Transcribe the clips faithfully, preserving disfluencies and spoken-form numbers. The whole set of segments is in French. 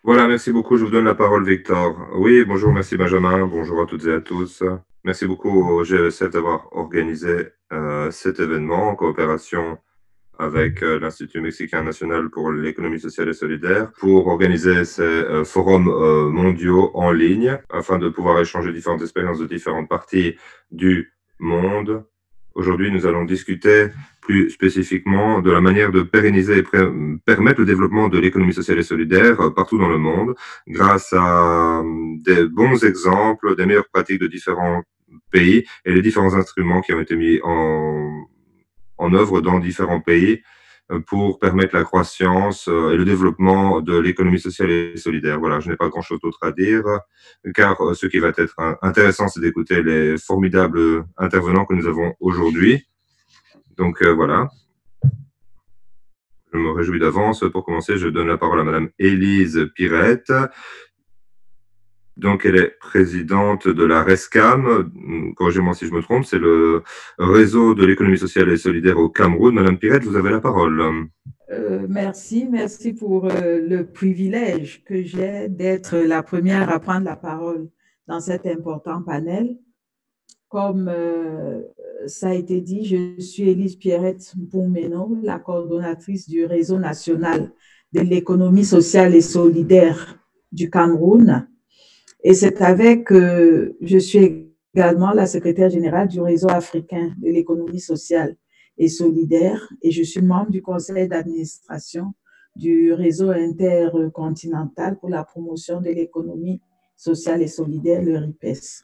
Voilà, merci beaucoup. Je vous donne la parole, Victor. Oui, bonjour, merci Benjamin. Bonjour à toutes et à tous. Merci beaucoup au G E S F d'avoir organisé euh, cet événement en coopération avec euh, l'Institut mexicain national pour l'économie sociale et solidaire pour organiser ces euh, forums euh, mondiaux en ligne afin de pouvoir échanger différentes expériences de différentes parties du monde. Aujourd'hui, nous allons discuter plus spécifiquement de la manière de pérenniser et permettre le développement de l'économie sociale et solidaire euh, partout dans le monde grâce à euh, des bons exemples, des meilleures pratiques de différents pays et les différents instruments qui ont été mis en, en œuvre dans différents pays euh, pour permettre la croissance euh, et le développement de l'économie sociale et solidaire. Voilà, je n'ai pas grand-chose d'autre à dire, car euh, ce qui va être intéressant, c'est d'écouter les formidables intervenants que nous avons aujourd'hui. Donc euh, voilà, je me réjouis d'avance. Pour commencer, je donne la parole à Madame Élise Pirette. Donc, elle est présidente de la RESCAM, corrigez-moi si je me trompe, c'est le réseau de l'économie sociale et solidaire au Cameroun. Madame Pirette, vous avez la parole. Euh, merci, merci pour euh, le privilège que j'ai d'être la première à prendre la parole dans cet important panel. Comme euh, ça a été dit, je suis Élise Pierrette Mpoumeno, la coordonnatrice du réseau national de l'économie sociale et solidaire du Cameroun. Et c'est avec, euh, je suis également la secrétaire générale du réseau africain de l'économie sociale et solidaire, et je suis membre du conseil d'administration du réseau intercontinental pour la promotion de l'économie sociale et solidaire, le R I P E S.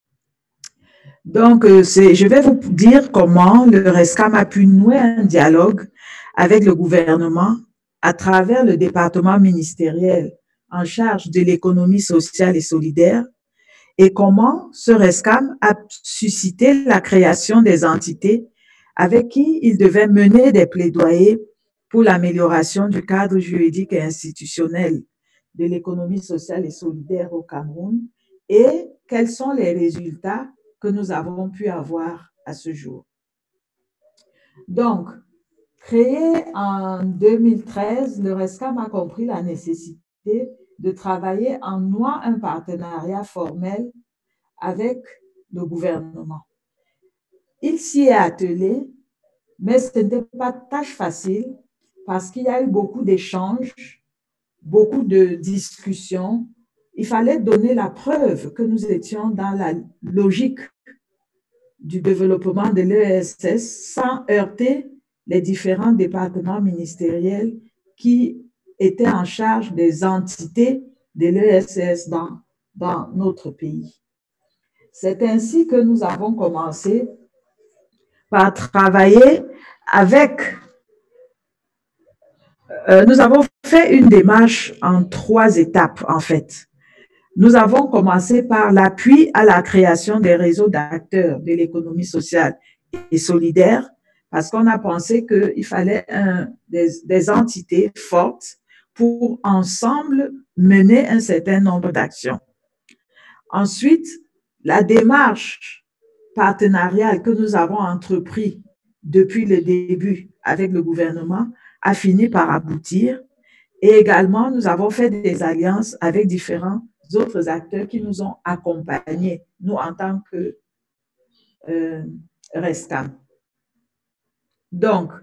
Donc, euh, je vais vous dire comment le RESCAM a pu nouer un dialogue avec le gouvernement à travers le département ministériel en charge de l'économie sociale et solidaire, et comment ce RESCAM a suscité la création des entités avec qui il devait mener des plaidoyers pour l'amélioration du cadre juridique et institutionnel de l'économie sociale et solidaire au Cameroun, et quels sont les résultats que nous avons pu avoir à ce jour. Donc, créé en deux mille treize, le RESCAM a compris la nécessité de travailler en nouant un partenariat formel avec le gouvernement. Il s'y est attelé, mais ce n'était pas tâche facile parce qu'il y a eu beaucoup d'échanges, beaucoup de discussions. Il fallait donner la preuve que nous étions dans la logique du développement de l'E S S sans heurter les différents départements ministériels qui étaient en charge des entités de l'E S S dans, dans notre pays. C'est ainsi que nous avons commencé par travailler avec, euh, nous avons fait une démarche en trois étapes en fait. Nous avons commencé par l'appui à la création des réseaux d'acteurs de l'économie sociale et solidaire, parce qu'on a pensé qu'il fallait un, des, des entités fortes pour ensemble mener un certain nombre d'actions. Ensuite, la démarche partenariale que nous avons entreprise depuis le début avec le gouvernement a fini par aboutir, et également nous avons fait des alliances avec différents autres acteurs qui nous ont accompagnés, nous en tant que euh, RESCAM. Donc,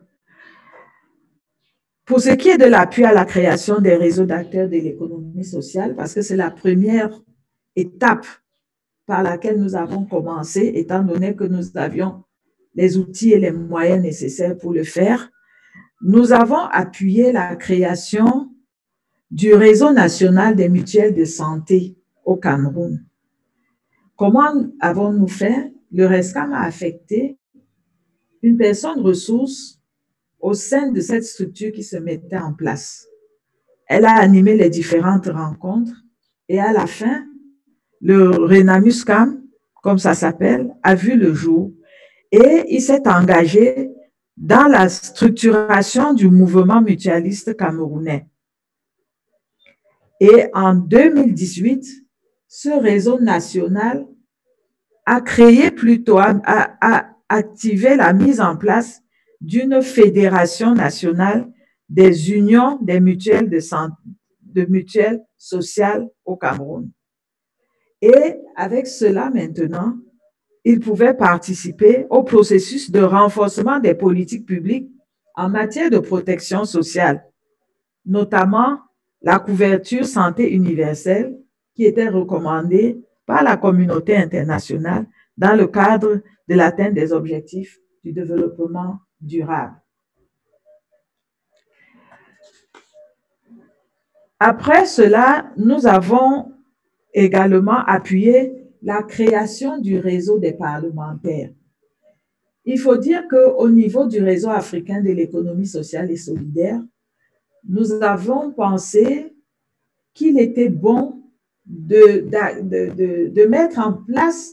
pour ce qui est de l'appui à la création des réseaux d'acteurs de l'économie sociale, parce que c'est la première étape par laquelle nous avons commencé, étant donné que nous avions les outils et les moyens nécessaires pour le faire, nous avons appuyé la création du réseau national des mutuelles de santé au Cameroun. Comment avons-nous fait? Le RESCAM a affecté une personne ressource au sein de cette structure qui se mettait en place. Elle a animé les différentes rencontres et à la fin, le RENAMUSCAM, comme ça s'appelle, a vu le jour et il s'est engagé dans la structuration du mouvement mutualiste camerounais. Et en deux mille dix-huit, ce réseau national a créé plutôt, a, a activé la mise en place d'une fédération nationale des unions des mutuelles de santé, de mutuelle sociale au Cameroun. Et avec cela maintenant, ils pouvaient participer au processus de renforcement des politiques publiques en matière de protection sociale, notamment la couverture santé universelle qui était recommandée par la communauté internationale dans le cadre de l'atteinte des objectifs du développement durable. Après cela, nous avons également appuyé la création du réseau des parlementaires. Il faut dire qu'au niveau du réseau africain de l'économie sociale et solidaire, nous avons pensé qu'il était bon de, de, de, de mettre en place,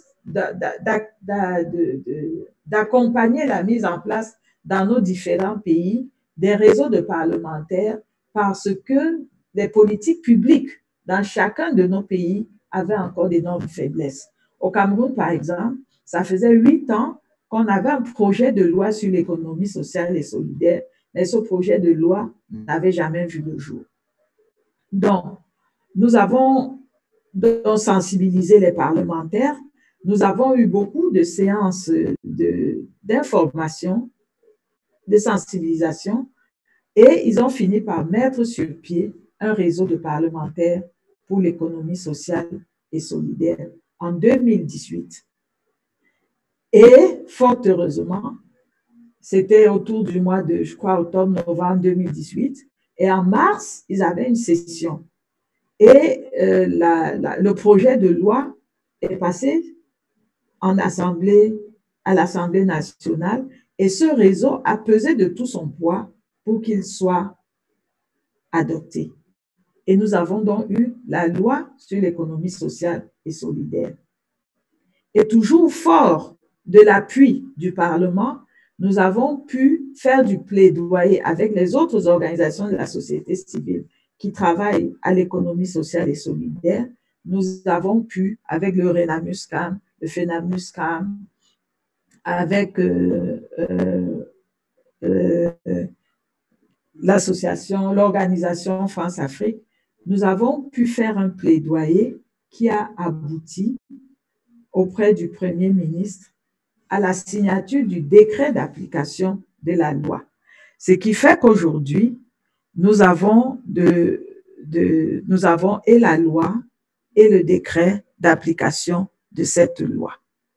d'accompagner la mise en place dans nos différents pays des réseaux de parlementaires parce que les politiques publiques dans chacun de nos pays avaient encore d'énormes faiblesses. Au Cameroun, par exemple, ça faisait huit ans qu'on avait un projet de loi sur l'économie sociale et solidaire, mais ce projet de loi n'avait jamais vu le jour. Donc, nous avons donc sensibilisé les parlementaires, nous avons eu beaucoup de séances d'information, de, de sensibilisation, et ils ont fini par mettre sur pied un réseau de parlementaires pour l'économie sociale et solidaire en deux mille dix-huit. Et fort heureusement, c'était autour du mois de, je crois, octobre-novembre deux mille dix-huit, et en mars, ils avaient une session. Et euh, la, la, le projet de loi est passé en assemblée, à l'Assemblée nationale, et ce réseau a pesé de tout son poids pour qu'il soit adopté. Et nous avons donc eu la loi sur l'économie sociale et solidaire. Et toujours fort de l'appui du Parlement, nous avons pu faire du plaidoyer avec les autres organisations de la société civile qui travaillent à l'économie sociale et solidaire. Nous avons pu, avec le RENAMUSCAM, le FENAMUSCAM, avec euh, euh, euh, l'association, l'organisation France-Afrique, nous avons pu faire un plaidoyer qui a abouti auprès du Premier ministre à la signature du décret d'application de la loi. Ce qui fait qu'aujourd'hui, nous avons, de, de, nous avons et la loi et le décret d'application de cette loi.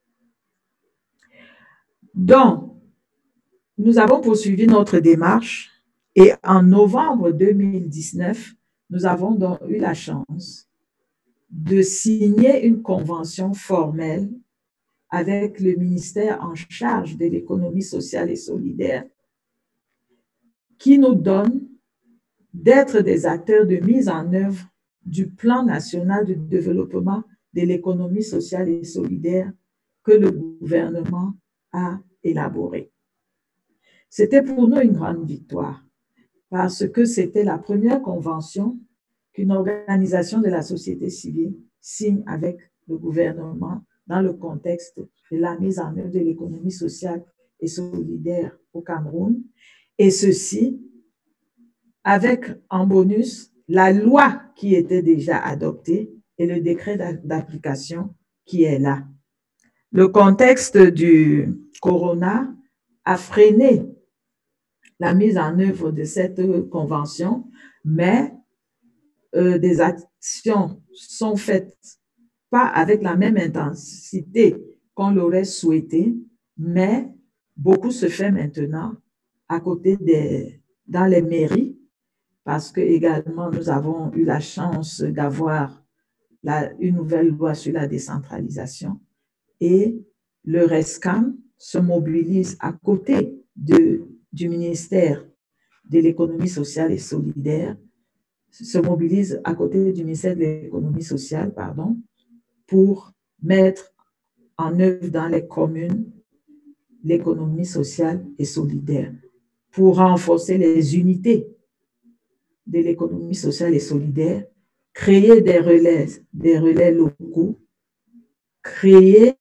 Donc, nous avons poursuivi notre démarche et en novembre deux mille dix-neuf, nous avons donc eu la chance de signer une convention formelle avec le ministère en charge de l'économie sociale et solidaire qui nous donne d'être des acteurs de mise en œuvre du plan national de développement de l'économie sociale et solidaire que le gouvernement a élaboré. C'était pour nous une grande victoire parce que c'était la première convention qu'une organisation de la société civile signe avec le gouvernement dans le contexte de la mise en œuvre de l'économie sociale et solidaire au Cameroun, et ceci avec en bonus la loi qui était déjà adoptée et le décret d'application qui est là. Le contexte du corona a freiné la mise en œuvre de cette convention, mais euh, des actions sont faites pas avec la même intensité qu'on l'aurait souhaité, mais beaucoup se fait maintenant à côté des, dans les mairies, parce que également nous avons eu la chance d'avoir une nouvelle loi sur la décentralisation et le RESCAM se mobilise à côté de, du ministère de l'économie sociale et solidaire, se mobilise à côté du ministère de l'économie sociale, pardon, pour mettre en œuvre dans les communes l'économie sociale et solidaire, pour renforcer les unités de l'économie sociale et solidaire, créer des relais, des relais locaux, créer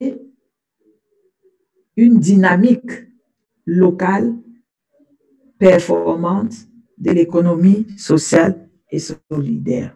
une dynamique locale performante de l'économie sociale et solidaire.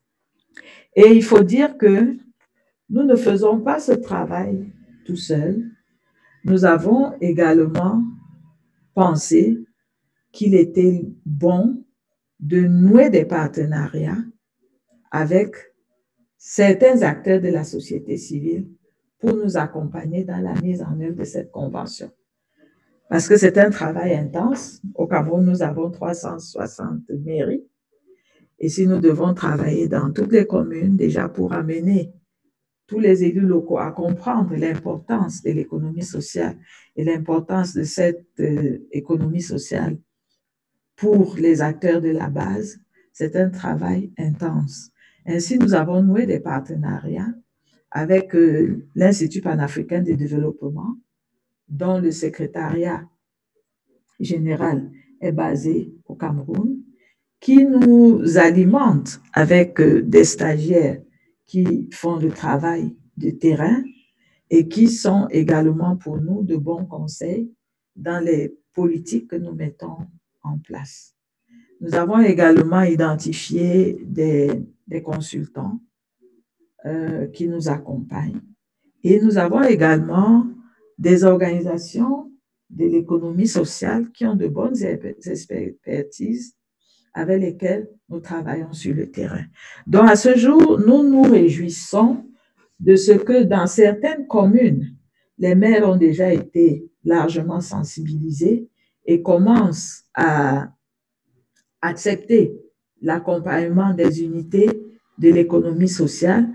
Et il faut dire que nous ne faisons pas ce travail tout seul. Nous avons également pensé qu'il était bon de nouer des partenariats avec certains acteurs de la société civile pour nous accompagner dans la mise en œuvre de cette convention. Parce que c'est un travail intense. Au Cameroun, nous avons trois cent soixante mairies. Et si nous devons travailler dans toutes les communes, déjà pour amener tous les élus locaux à comprendre l'importance de l'économie sociale et l'importance de cette euh, économie sociale pour les acteurs de la base, c'est un travail intense. Ainsi, nous avons noué des partenariats avec euh, l'Institut panafricain de développement, dont le secrétariat général est basé au Cameroun, qui nous alimente avec euh, des stagiaires qui font le travail de terrain et qui sont également pour nous de bons conseils dans les politiques que nous mettons en place. Nous avons également identifié des, des consultants euh, qui nous accompagnent et nous avons également des organisations de l'économie sociale qui ont de bonnes expertises avec lesquelles nous travaillons sur le terrain. Donc, à ce jour, nous nous réjouissons de ce que dans certaines communes, les maires ont déjà été largement sensibilisés et commencent à accepter l'accompagnement des unités de l'économie sociale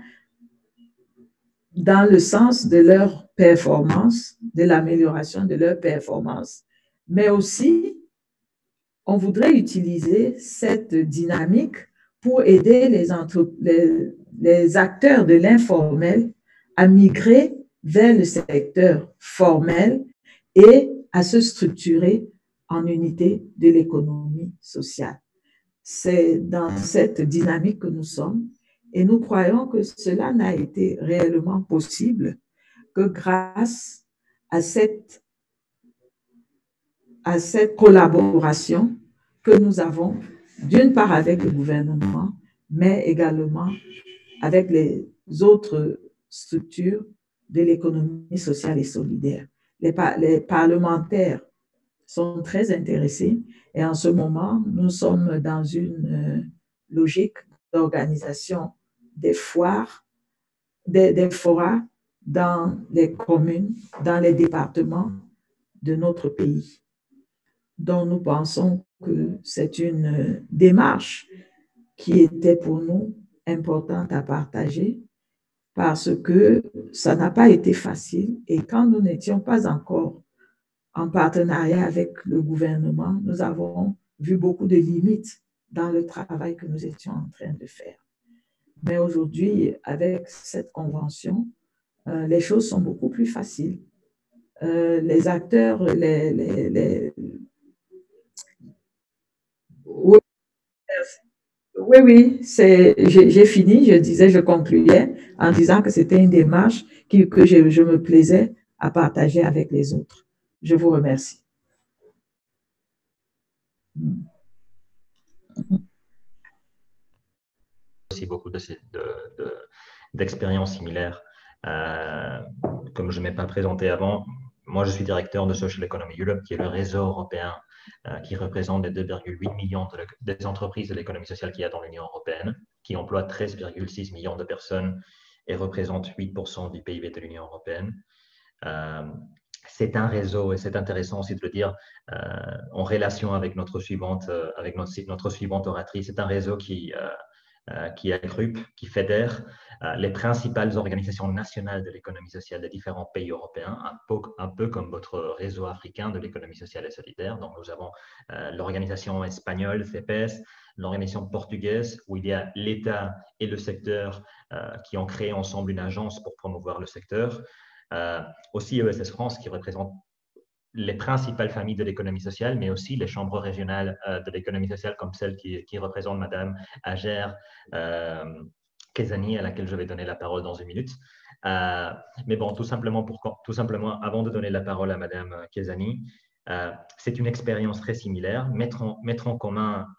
dans le sens de leur performance, de l'amélioration de leur performance, mais aussi on voudrait utiliser cette dynamique pour aider les, entre, les, les acteurs de l'informel à migrer vers le secteur formel et à se structurer en unité de l'économie sociale. C'est dans cette dynamique que nous sommes et nous croyons que cela n'a été réellement possible que grâce à cette, à cette collaboration que nous avons, d'une part avec le gouvernement, mais également avec les autres structures de l'économie sociale et solidaire. Les, par les parlementaires sont très intéressés et en ce moment, nous sommes dans une euh, logique d'organisation des foires, des, des forats dans les communes, dans les départements de notre pays. Donc, nous pensons que c'est une démarche qui était pour nous importante à partager parce que ça n'a pas été facile et quand nous n'étions pas encore en partenariat avec le gouvernement, nous avons vu beaucoup de limites dans le travail que nous étions en train de faire. Mais aujourd'hui, avec cette convention, euh, les choses sont beaucoup plus faciles. Euh, les acteurs, les, les, les... Oui, oui, oui, j'ai fini. Je disais, je concluais en disant que c'était une démarche qui, que je, je me plaisais à partager avec les autres. Je vous remercie. Aussi beaucoup d'expériences de, de, similaires. Euh, comme je ne m'ai pas présenté avant, moi je suis directeur de Social Economy Europe, qui est le réseau européen euh, qui représente les deux virgule huit millions de, des entreprises de l'économie sociale qu'il y a dans l'Union européenne, qui emploie treize virgule six millions de personnes et représente huit pour cent du P I B de l'Union européenne. Euh, c'est un réseau, et c'est intéressant aussi de le dire, euh, en relation avec notre suivante, euh, avec notre, notre suivante oratrice, c'est un réseau qui, euh, euh, qui agrupe, qui fédère euh, les principales organisations nationales de l'économie sociale des différents pays européens, un peu, un peu comme votre réseau africain de l'économie sociale et solidaire. Donc, nous avons euh, l'organisation espagnole, C P S, l'organisation portugaise, où il y a l'État et le secteur euh, qui ont créé ensemble une agence pour promouvoir le secteur. Euh, aussi E S S France qui représente les principales familles de l'économie sociale, mais aussi les chambres régionales euh, de l'économie sociale comme celle qui, qui représente Madame Agère euh, Kezani, à laquelle je vais donner la parole dans une minute. Euh, mais bon, tout simplement, pour, tout simplement, avant de donner la parole à Madame Kezani, euh, c'est une expérience très similaire. Mettre en, mettre en commun et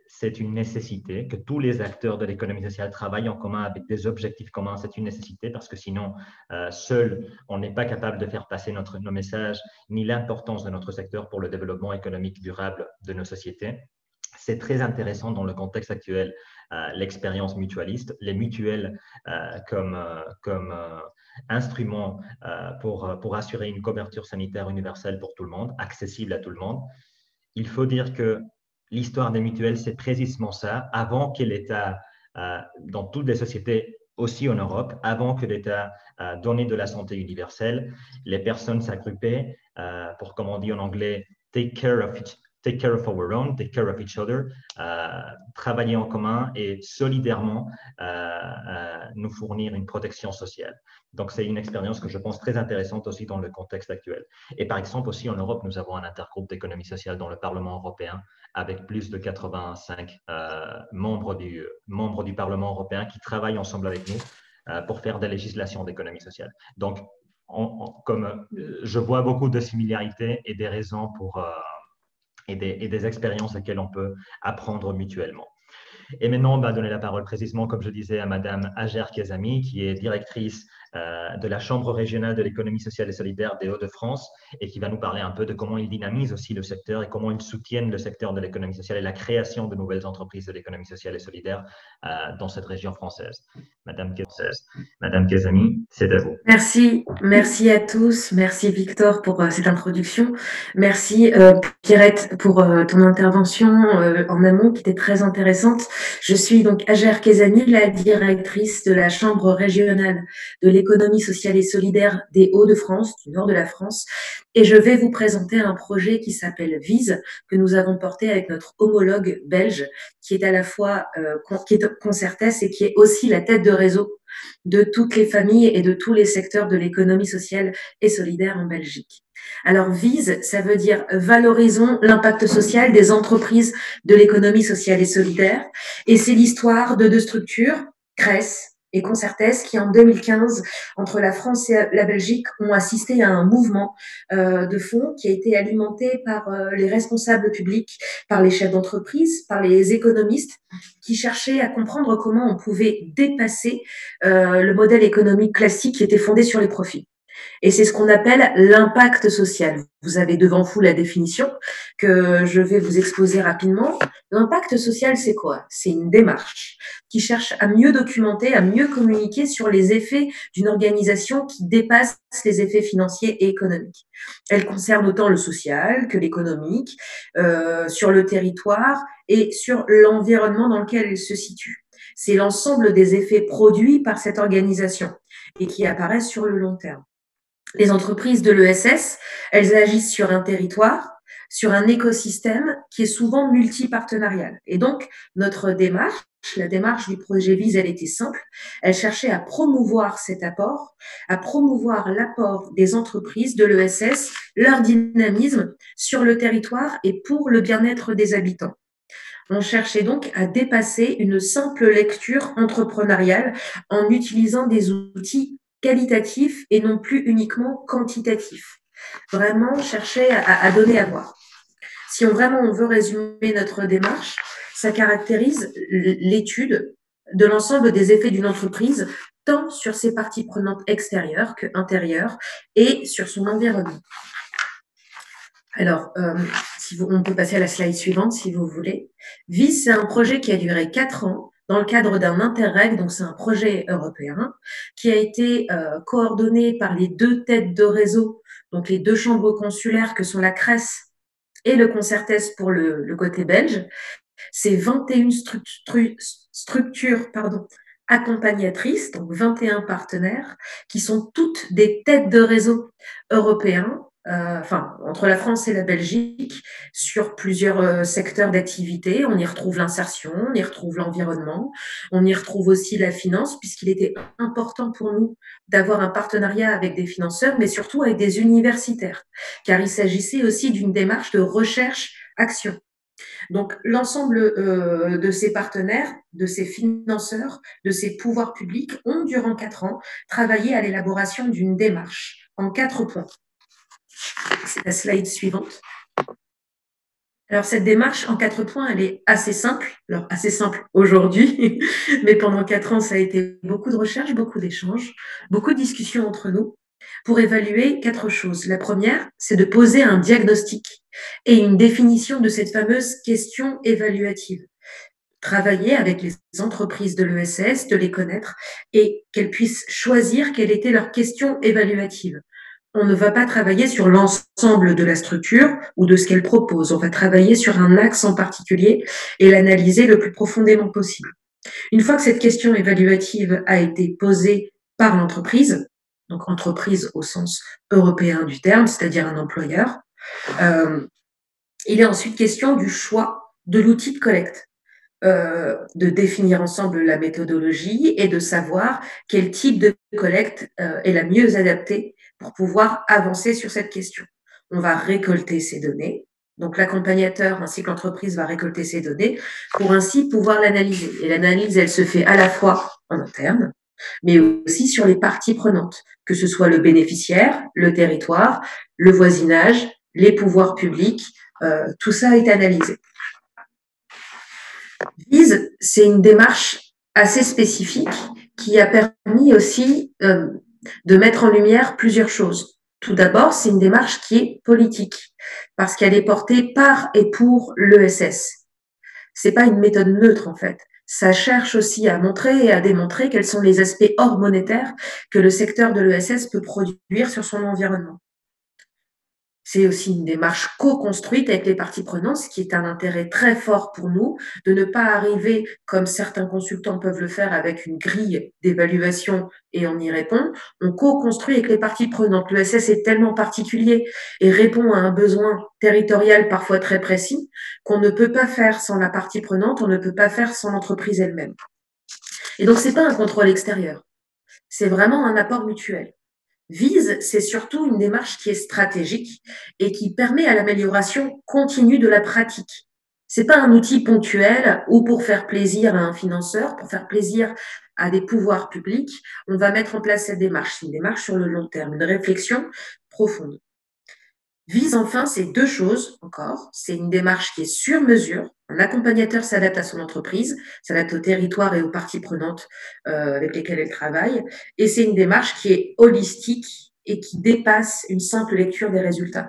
c'est une nécessité, que tous les acteurs de l'économie sociale travaillent en commun avec des objectifs communs. C'est une nécessité parce que sinon, euh, seul, on n'est pas capable de faire passer notre, nos messages ni l'importance de notre secteur pour le développement économique durable de nos sociétés. C'est très intéressant dans le contexte actuel, euh, l'expérience mutualiste, les mutuelles euh, comme, euh, comme euh, instrument euh, pour, pour assurer une couverture sanitaire universelle pour tout le monde, accessible à tout le monde. Il faut dire que l'histoire des mutuelles, c'est précisément ça. Avant que l'État, euh, dans toutes les sociétés, aussi en Europe, avant que l'État euh, donne de la santé universelle, les personnes s'agrupaient euh, pour, comme on dit en anglais, take care of each, take care of our own, take care of each other, euh, travailler en commun et solidairement euh, euh, nous fournir une protection sociale. Donc, c'est une expérience que je pense très intéressante aussi dans le contexte actuel. Et par exemple, aussi en Europe, nous avons un intergroupe d'économie sociale dans le Parlement européen avec plus de quatre-vingt-cinq euh, membres, du, membres du Parlement européen qui travaillent ensemble avec nous euh, pour faire des législations d'économie sociale. Donc, on, on, comme euh, je vois beaucoup de similarités et des raisons pour, euh, et, des, et des expériences auxquelles on peut apprendre mutuellement. Et maintenant, on va donner la parole précisément, comme je disais, à Madame Hajer Kezami, qui est directrice euh, de la Chambre régionale de l'économie sociale et solidaire des Hauts-de-France et qui va nous parler un peu de comment ils dynamisent aussi le secteur et comment ils soutiennent le secteur de l'économie sociale et la création de nouvelles entreprises de l'économie sociale et solidaire euh, dans cette région française. Madame, Madame Kezami, c'est à vous. Merci, merci à tous. Merci Victor pour euh, cette introduction. Merci euh, Pierrette pour euh, ton intervention euh, en amont qui était très intéressante. Je suis donc Hajer Kezami, la directrice de la Chambre régionale de l'économie sociale et solidaire des Hauts-de-France, du nord de la France, et je vais vous présenter un projet qui s'appelle Vise, que nous avons porté avec notre homologue belge, qui est à la fois euh, qui est Concertes et qui est aussi la tête de réseau de toutes les familles et de tous les secteurs de l'économie sociale et solidaire en Belgique. Alors, Vise, ça veut dire valorisons l'impact social des entreprises de l'économie sociale et solidaire. Et c'est l'histoire de deux structures, Cress et Concertes, qui en deux mille quinze, entre la France et la Belgique, ont assisté à un mouvement euh, de fonds qui a été alimenté par euh, les responsables publics, par les chefs d'entreprise, par les économistes, qui cherchaient à comprendre comment on pouvait dépasser euh, le modèle économique classique qui était fondé sur les profits. Et c'est ce qu'on appelle l'impact social. Vous avez devant vous la définition que je vais vous exposer rapidement. L'impact social, c'est quoi? C'est une démarche qui cherche à mieux documenter, à mieux communiquer sur les effets d'une organisation qui dépasse les effets financiers et économiques. Elle concerne autant le social que l'économique, euh, sur le territoire et sur l'environnement dans lequel elle se situe. C'est l'ensemble des effets produits par cette organisation et qui apparaissent sur le long terme. Les entreprises de l'E S S, elles agissent sur un territoire, sur un écosystème qui est souvent multipartenarial. Et donc, notre démarche, la démarche du projet Vise, elle était simple. Elle cherchait à promouvoir cet apport, à promouvoir l'apport des entreprises de l'E S S, leur dynamisme sur le territoire et pour le bien-être des habitants. On cherchait donc à dépasser une simple lecture entrepreneuriale en utilisant des outils qualitatif et non plus uniquement quantitatif. Vraiment chercher à, à donner à voir. Si on vraiment on veut résumer notre démarche, ça caractérise l'étude de l'ensemble des effets d'une entreprise, tant sur ses parties prenantes extérieures que intérieures et sur son environnement. Alors, euh, si vous, on peut passer à la slide suivante si vous voulez. Vise, c'est un projet qui a duré quatre ans dans le cadre d'un Interreg, donc c'est un projet européen, qui a été euh, coordonné par les deux têtes de réseau, donc les deux chambres consulaires que sont la Cress et le Concertes pour le, le côté belge. C'est vingt et une structures, structures pardon, accompagnatrices, donc vingt et un partenaires, qui sont toutes des têtes de réseau européens, Euh, enfin, entre la France et la Belgique, sur plusieurs euh, secteurs d'activité. On y retrouve l'insertion, on y retrouve l'environnement, on y retrouve aussi la finance, puisqu'il était important pour nous d'avoir un partenariat avec des financeurs, mais surtout avec des universitaires, car il s'agissait aussi d'une démarche de recherche-action. Donc, l'ensemble euh, de ces partenaires, de ces financeurs, de ces pouvoirs publics ont, durant quatre ans, travaillé à l'élaboration d'une démarche en quatre points. C'est la slide suivante. Alors, cette démarche, en quatre points, elle est assez simple. Alors, assez simple aujourd'hui, mais pendant quatre ans, ça a été beaucoup de recherches, beaucoup d'échanges, beaucoup de discussions entre nous pour évaluer quatre choses. La première, c'est de poser un diagnostic et une définition de cette fameuse question évaluative. Travailler avec les entreprises de l'E S S, de les connaître et qu'elles puissent choisir quelle était leur question évaluative. On ne va pas travailler sur l'ensemble de la structure ou de ce qu'elle propose. On va travailler sur un axe en particulier et l'analyser le plus profondément possible. Une fois que cette question évaluative a été posée par l'entreprise, donc entreprise au sens européen du terme, c'est-à-dire un employeur, euh, il est ensuite question du choix de l'outil de collecte. Euh, de définir ensemble la méthodologie et de savoir quel type de collecte euh, est la mieux adaptée pour pouvoir avancer sur cette question. On va récolter ces données. Donc, l'accompagnateur ainsi que l'entreprise va récolter ces données pour ainsi pouvoir l'analyser. Et l'analyse, elle se fait à la fois en interne, mais aussi sur les parties prenantes, que ce soit le bénéficiaire, le territoire, le voisinage, les pouvoirs publics, euh, tout ça est analysé. Vise, c'est une démarche assez spécifique qui a permis aussi euh, de mettre en lumière plusieurs choses. Tout d'abord, c'est une démarche qui est politique parce qu'elle est portée par et pour l'E S S. C'est pas une méthode neutre en fait. Ça cherche aussi à montrer et à démontrer quels sont les aspects hors monétaires que le secteur de l'E S S peut produire sur son environnement. C'est aussi une démarche co-construite avec les parties prenantes, ce qui est un intérêt très fort pour nous, de ne pas arriver, comme certains consultants peuvent le faire, avec une grille d'évaluation et on y répond. On co-construit avec les parties prenantes. L'E S S est tellement particulier et répond à un besoin territorial parfois très précis qu'on ne peut pas faire sans la partie prenante, on ne peut pas faire sans l'entreprise elle-même. Et donc, c'est pas un contrôle extérieur. C'est vraiment un apport mutuel. Vise, c'est surtout une démarche qui est stratégique et qui permet à l'amélioration continue de la pratique. C'est pas un outil ponctuel ou pour faire plaisir à un financeur, pour faire plaisir à des pouvoirs publics. On va mettre en place cette démarche. C'est une démarche sur le long terme, une réflexion profonde. Vise, enfin, c'est deux choses encore. C'est une démarche qui est sur mesure. Un accompagnateur s'adapte à son entreprise, s'adapte au territoire et aux parties prenantes euh, avec lesquelles elle travaille. Et c'est une démarche qui est holistique et qui dépasse une simple lecture des résultats.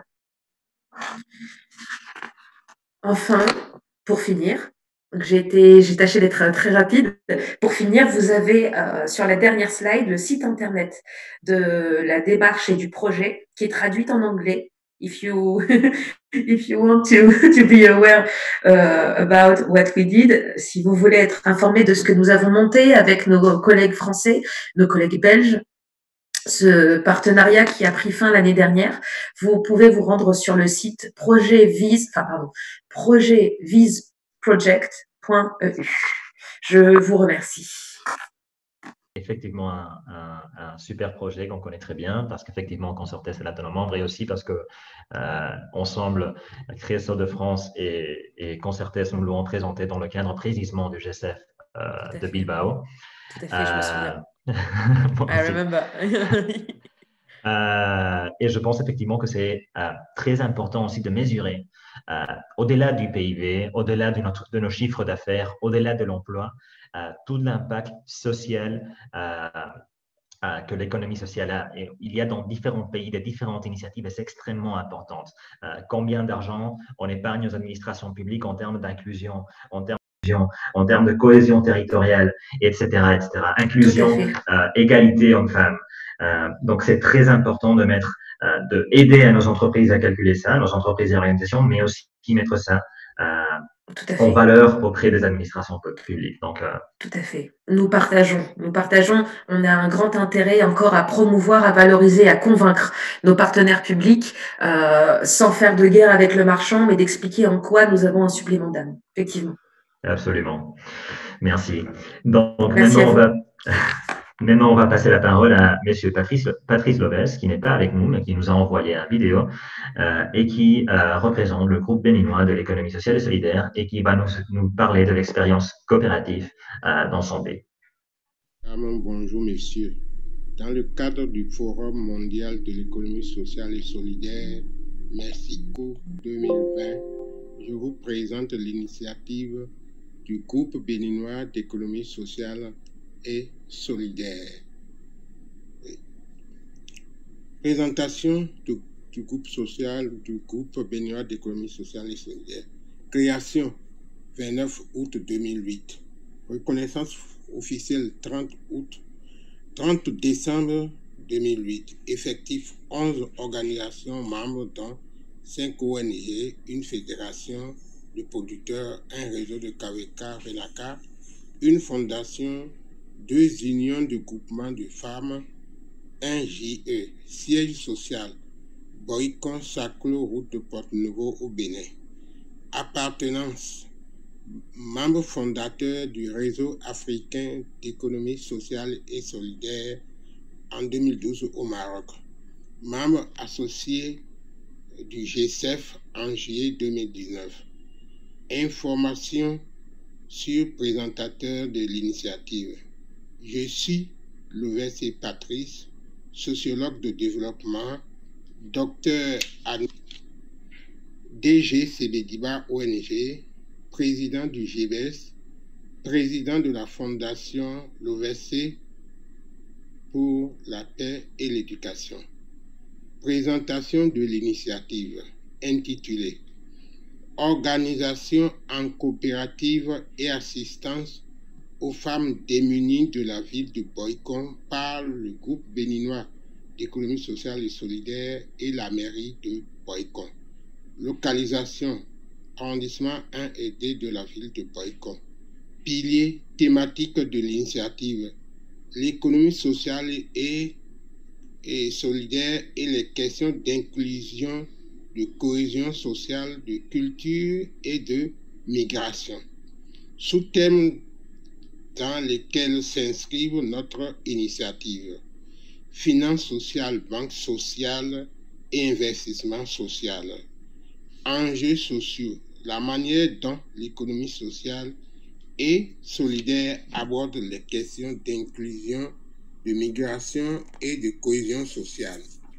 Enfin, pour finir, j'ai été, j'ai tâché d'être très rapide. Pour finir, vous avez euh, sur la dernière slide le site internet de la démarche et du projet qui est traduite en anglais. If you if you want to to be aware uh, about what we did, si vous voulez être informé de ce que nous avons monté avec nos collègues français, nos collègues belges, ce partenariat qui a pris fin l'année dernière, vous pouvez vous rendre sur le site projet vise, enfin pardon, projet vise project point e u. Je vous remercie. Effectivement, un, un, un super projet qu'on connaît très bien parce qu'effectivement, Consortes est là de nos membres et aussi parce que euh, ensemble, Créateurs de France et, et Consortes nous l'ont présenté dans le cadre précisément du G S F euh, de Bilbao. Tout à fait, euh, je me souviens. bon, I remember. euh, et je pense effectivement que c'est euh, très important aussi de mesurer, euh, au-delà du P I B, au-delà de, de nos chiffres d'affaires, au-delà de l'emploi, Euh, tout l'impact social euh, euh, que l'économie sociale a. Et il y a dans différents pays des différentes initiatives et c'est extrêmement important. Euh, combien d'argent on épargne aux administrations publiques en termes d'inclusion, en termes en termes de cohésion territoriale, et cetera, et cetera. Inclusion, euh, égalité hommes-femmes. Euh, donc, c'est très important de mettre, euh, de aider à nos entreprises à calculer ça, nos entreprises d'orientation, mais aussi mettre ça euh, en valeur auprès des administrations publiques. Donc, euh, tout à fait. Nous partageons, nous partageons. On a un grand intérêt encore à promouvoir, à valoriser, à convaincre nos partenaires publics, euh, sans faire de guerre avec le marchand, mais d'expliquer en quoi nous avons un supplément d'âme. Effectivement. Absolument. Merci. Donc, Merci maintenant, on va, maintenant, on va passer la parole à M. Patrice, Patrice Lobès, qui n'est pas avec nous, mais qui nous a envoyé une vidéo euh, et qui euh, représente le groupe béninois de l'économie sociale et solidaire et qui va nous, nous parler de l'expérience coopérative euh, dans son pays. Bonjour, messieurs. Dans le cadre du Forum mondial de l'économie sociale et solidaire, Mexico deux mille vingt, je vous présente l'initiative du groupe béninois d'économie sociale et solidaire. Présentation du, du groupe social, du groupe béninois d'économie sociale et solidaire. Création, vingt-neuf août deux mille huit. Reconnaissance officielle, trente août, trente décembre deux mille huit. Effectif, onze organisations membres dont cinq O N G, une fédération de producteurs, un réseau de K V K, RENACA, une fondation, deux unions de groupement de femmes, un J E, siège social, Boycon Saclo, route de Porte-Nouveau au Bénin. Appartenance, membre fondateur du réseau africain d'économie sociale et solidaire en deux mille douze au Maroc. Membre associé du G C E F en juillet deux mille dix-neuf. Information sur présentateur de l'initiative. Je suis Louverture Patrice, sociologue de développement, docteur D G Sebediba O N G, président du G B E S, président de la fondation Louverture pour la paix et l'éducation. Présentation de l'initiative intitulée Organisation en coopérative et assistance aux femmes démunies de la ville de Boycon par le groupe béninois d'économie sociale et solidaire et la mairie de Boycon. Localisation, arrondissement un et deux de la ville de Boycon. Pilier thématique de l'initiative, l'économie sociale et, et solidaire et les questions d'inclusion, de cohésion sociale, de culture et de migration. Sous-thèmes dans lesquels s'inscrivent notre initiative. Finances sociales, banque sociale et investissement social. Enjeux sociaux, la manière dont l'économie sociale et solidaire aborde les questions d'inclusion, de migration et de cohésion sociale.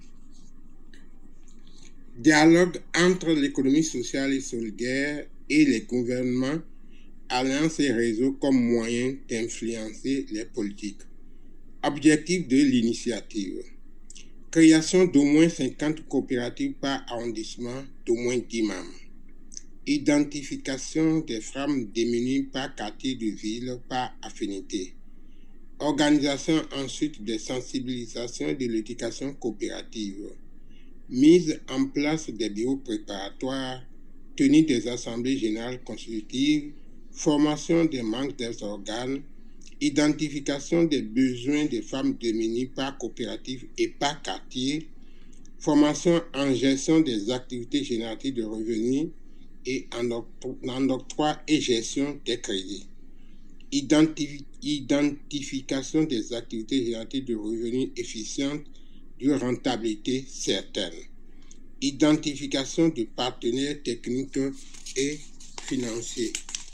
Dialogue entre l'économie sociale et solidaire et les gouvernements, alliances et réseaux comme moyen d'influencer les politiques. Objectif de l'initiative. Création d'au moins cinquante coopératives par arrondissement d'au moins dix membres. Identification des femmes démunies par quartier de ville par affinité. Organisation ensuite des sensibilisations de l'éducation coopérative. Mise en place des bureaux préparatoires, tenue des assemblées générales constitutives, formation des membres des organes, identification des besoins des femmes démunies par coopérative et par quartier, formation en gestion des activités génératives de revenus et en octroi et gestion des crédits. Identif identification des activités génératives de revenus efficientes de rentabilité certaine. Identification de partenaires techniques et financiers.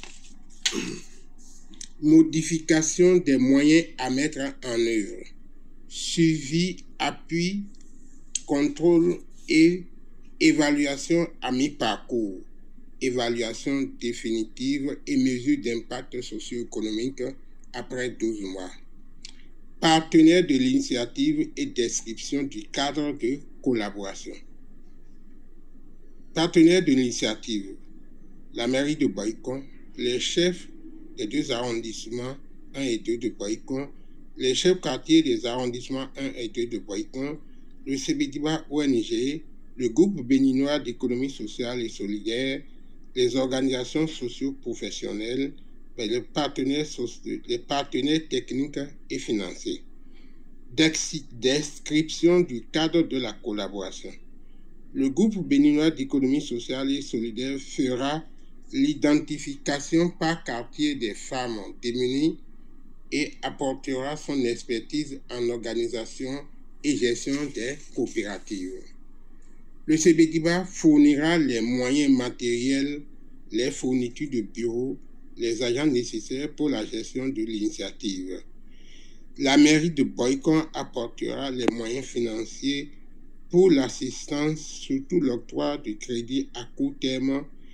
Modification des moyens à mettre en œuvre. Suivi, appui, contrôle et évaluation à mi-parcours. Évaluation définitive et mesure d'impact socio-économique après douze mois. Partenaire de l'initiative et description du cadre de collaboration. Partenaire de l'initiative, la mairie de Boycon, les chefs des deux arrondissements un et deux de Boycon, les chefs quartiers des arrondissements un et deux de Boycon, le Sebediba O N G, le groupe béninois d'économie sociale et solidaire, les organisations socio-professionnelles, les partenaires, les partenaires techniques et financiers. Description du cadre de la collaboration. Le groupe béninois d'économie sociale et solidaire fera l'identification par quartier des femmes démunies et apportera son expertise en organisation et gestion des coopératives. Le Sebediba fournira les moyens matériels, les fournitures de bureaux, les agents nécessaires pour la gestion de l'initiative. La mairie de Boycon apportera les moyens financiers pour l'assistance, surtout l'octroi de crédits à court terme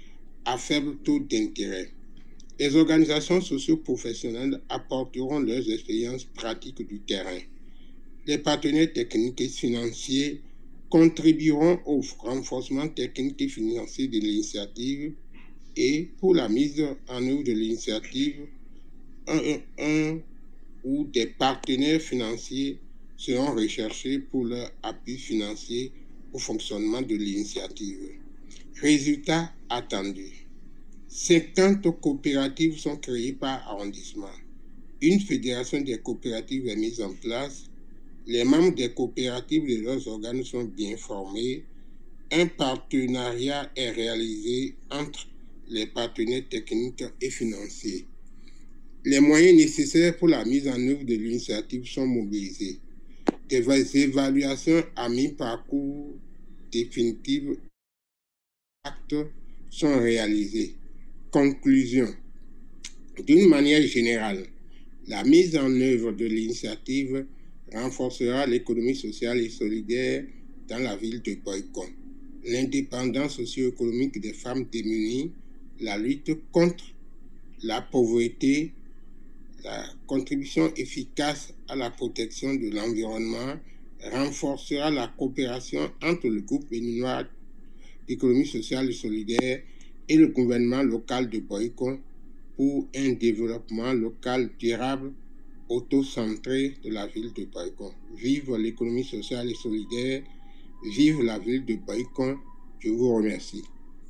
à faible taux d'intérêt. Les organisations socio-professionnelles apporteront leurs expériences pratiques du terrain. Les partenaires techniques et financiers contribueront au renforcement technique et financier de l'initiative et pour la mise en œuvre de l'initiative, un, un, un ou des partenaires financiers seront recherchés pour leur appui financier au fonctionnement de l'initiative. Résultats attendus. cinquante coopératives sont créées par arrondissement. Une fédération des coopératives est mise en place. Les membres des coopératives et leurs organes sont bien formés. Un partenariat est réalisé entre les partenaires techniques et financiers. Les moyens nécessaires pour la mise en œuvre de l'initiative sont mobilisés. Des évaluations à mi-parcours définitives actes sont réalisés. Conclusion. D'une manière générale, la mise en œuvre de l'initiative renforcera l'économie sociale et solidaire dans la ville de Boycon, l'indépendance socio-économique des femmes démunies, la lutte contre la pauvreté, la contribution efficace à la protection de l'environnement, renforcera la coopération entre le groupe béninois d'économie sociale et solidaire et le gouvernement local de Boycon pour un développement local durable auto-centré de la ville de Boycon. Vive l'économie sociale et solidaire, vive la ville de Boycon. Je vous remercie.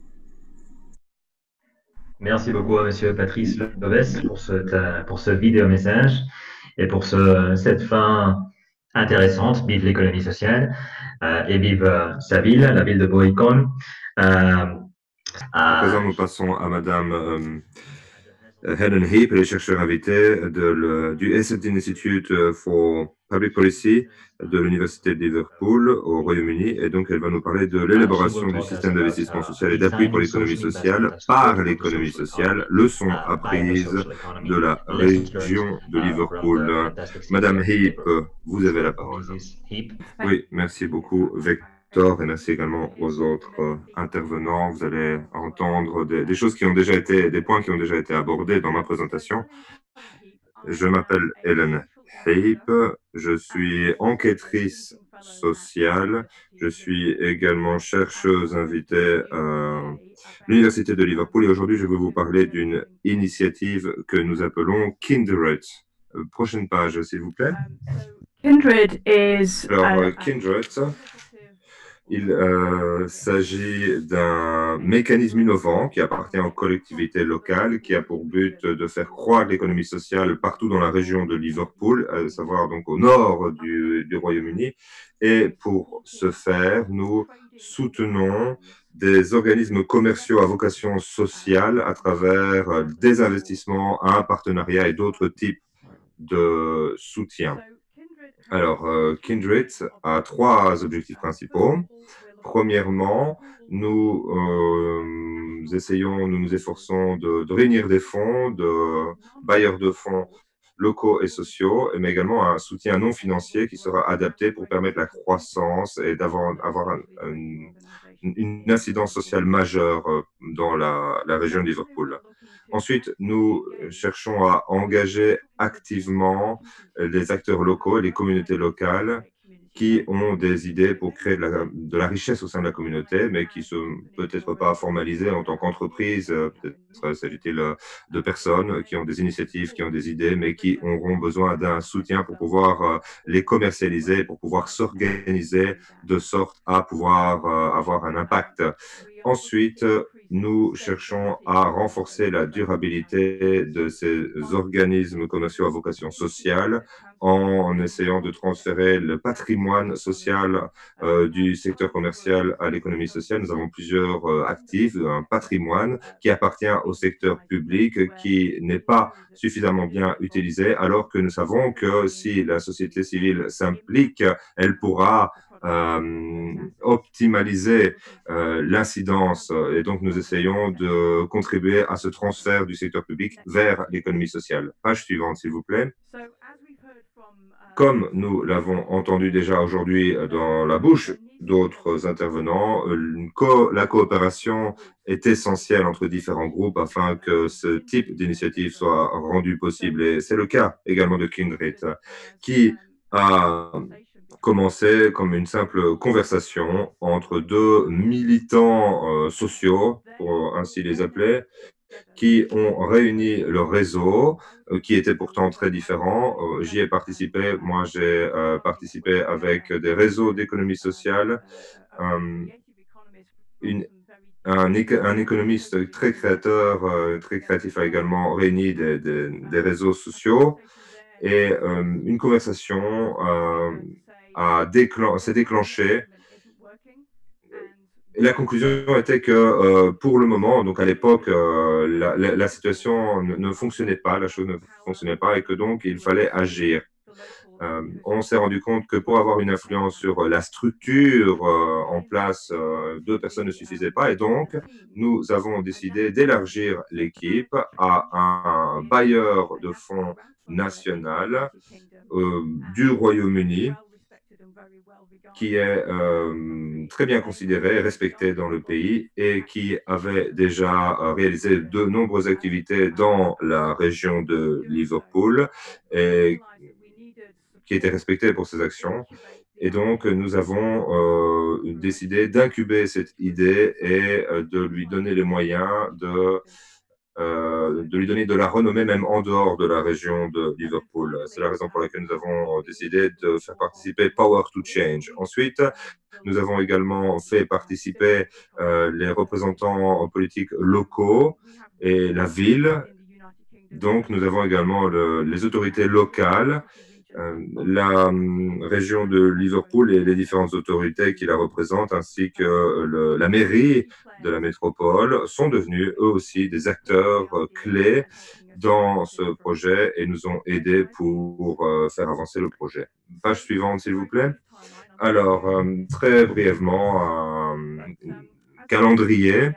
Merci beaucoup à M. Patrice Loves pour ce, pour ce vidéo message et pour ce, cette fin intéressante. Vive l'économie sociale euh, et vive euh, sa ville, la ville de Boycon. Euh, à présent, nous passons à Madame euh, Helen Heap, les chercheurs invités de le, du S F T Institute for Public Policy de l'Université de Liverpool au Royaume-Uni. Et donc, elle va nous parler de l'élaboration du système d'investissement social et d'appui pour l'économie sociale par l'économie sociale, leçons apprises de la région de Liverpool. Madame Heap, vous avez la parole. Oui, merci beaucoup, Victor. Et merci également aux autres euh, intervenants. Vous allez entendre des, des choses qui ont déjà été, des points qui ont déjà été abordés dans ma présentation. Je m'appelle Helen Heap, je suis enquêtrice sociale, je suis également chercheuse invitée à l'Université de Liverpool et aujourd'hui je vais vous parler d'une initiative que nous appelons Kindred. Euh, prochaine page, s'il vous plaît. Kindred is... Alors, uh, Kindred... Il euh, s'agit d'un mécanisme innovant qui appartient aux collectivités locales, qui a pour but de faire croître l'économie sociale partout dans la région de Liverpool, à savoir donc au nord du, du Royaume-Uni. Et pour ce faire, nous soutenons des organismes commerciaux à vocation sociale à travers des investissements, un partenariat et d'autres types de soutien. Alors, euh, Kindred a trois objectifs principaux. Premièrement, nous euh, essayons, nous nous efforçons de, de réunir des fonds, de bailleurs de fonds locaux et sociaux, mais également un soutien non financier qui sera adapté pour permettre la croissance et d'avoir avoir un, un, une incidence sociale majeure dans la, la région de Liverpool. Ensuite, nous cherchons à engager activement les acteurs locaux et les communautés locales qui ont des idées pour créer de la, de la richesse au sein de la communauté, mais qui ne sont peut-être pas formalisées en tant qu'entreprise. Peut-être s'agit-il de personnes qui ont des initiatives, qui ont des idées, mais qui auront besoin d'un soutien pour pouvoir les commercialiser, pour pouvoir s'organiser de sorte à pouvoir avoir un impact. Ensuite, nous cherchons à renforcer la durabilité de ces organismes commerciaux à vocation sociale en essayant de transférer le patrimoine social euh, du secteur commercial à l'économie sociale. Nous avons plusieurs euh, actifs, un patrimoine qui appartient au secteur public qui n'est pas suffisamment bien utilisé, alors que nous savons que si la société civile s'implique, elle pourra Euh, optimaliser euh, l'incidence et donc nous essayons de contribuer à ce transfert du secteur public vers l'économie sociale. Page suivante, s'il vous plaît. Comme nous l'avons entendu déjà aujourd'hui dans la bouche d'autres intervenants, une co la coopération est essentielle entre différents groupes afin que ce type d'initiative soit rendu possible. Et c'est le cas également de Kindred, qui a commencé comme une simple conversation entre deux militants euh, sociaux, pour ainsi les appeler, qui ont réuni leur réseau, euh, qui était pourtant très différent. Euh, J'y ai participé. Moi, j'ai euh, participé avec des réseaux d'économie sociale, euh, une, un, éco- un économiste très créateur, euh, très créatif a également réuni des, des, des réseaux sociaux et euh, une conversation euh, a déclen s'est déclenchée. Et la conclusion était que euh, pour le moment, donc à l'époque, euh, la, la, la situation ne, ne fonctionnait pas, la chose ne fonctionnait pas et que donc il fallait agir. Euh, on s'est rendu compte que pour avoir une influence sur la structure euh, en place, euh, deux personnes ne suffisaient pas et donc nous avons décidé d'élargir l'équipe à un bailleur de fonds national euh, du Royaume-Uni qui est euh, très bien considéré et respecté dans le pays et qui avait déjà euh, réalisé de nombreuses activités dans la région de Liverpool et qui était respecté pour ses actions. Et donc, nous avons euh, décidé d'incuber cette idée et euh, de lui donner les moyens de euh, de lui donner de la renommée même en dehors de la région de Liverpool. C'est la raison pour laquelle nous avons décidé de faire participer Power to Change. Ensuite, nous avons également fait participer euh, les représentants politiques locaux et la ville. Donc, nous avons également le, les autorités locales, euh, la euh, région de Liverpool et les différentes autorités qui la représentent, ainsi que le, la mairie de la métropole, sont devenus eux aussi des acteurs euh, clés dans ce projet et nous ont aidés pour euh, faire avancer le projet. Page suivante, s'il vous plaît. Alors, euh, très brièvement, un calendrier.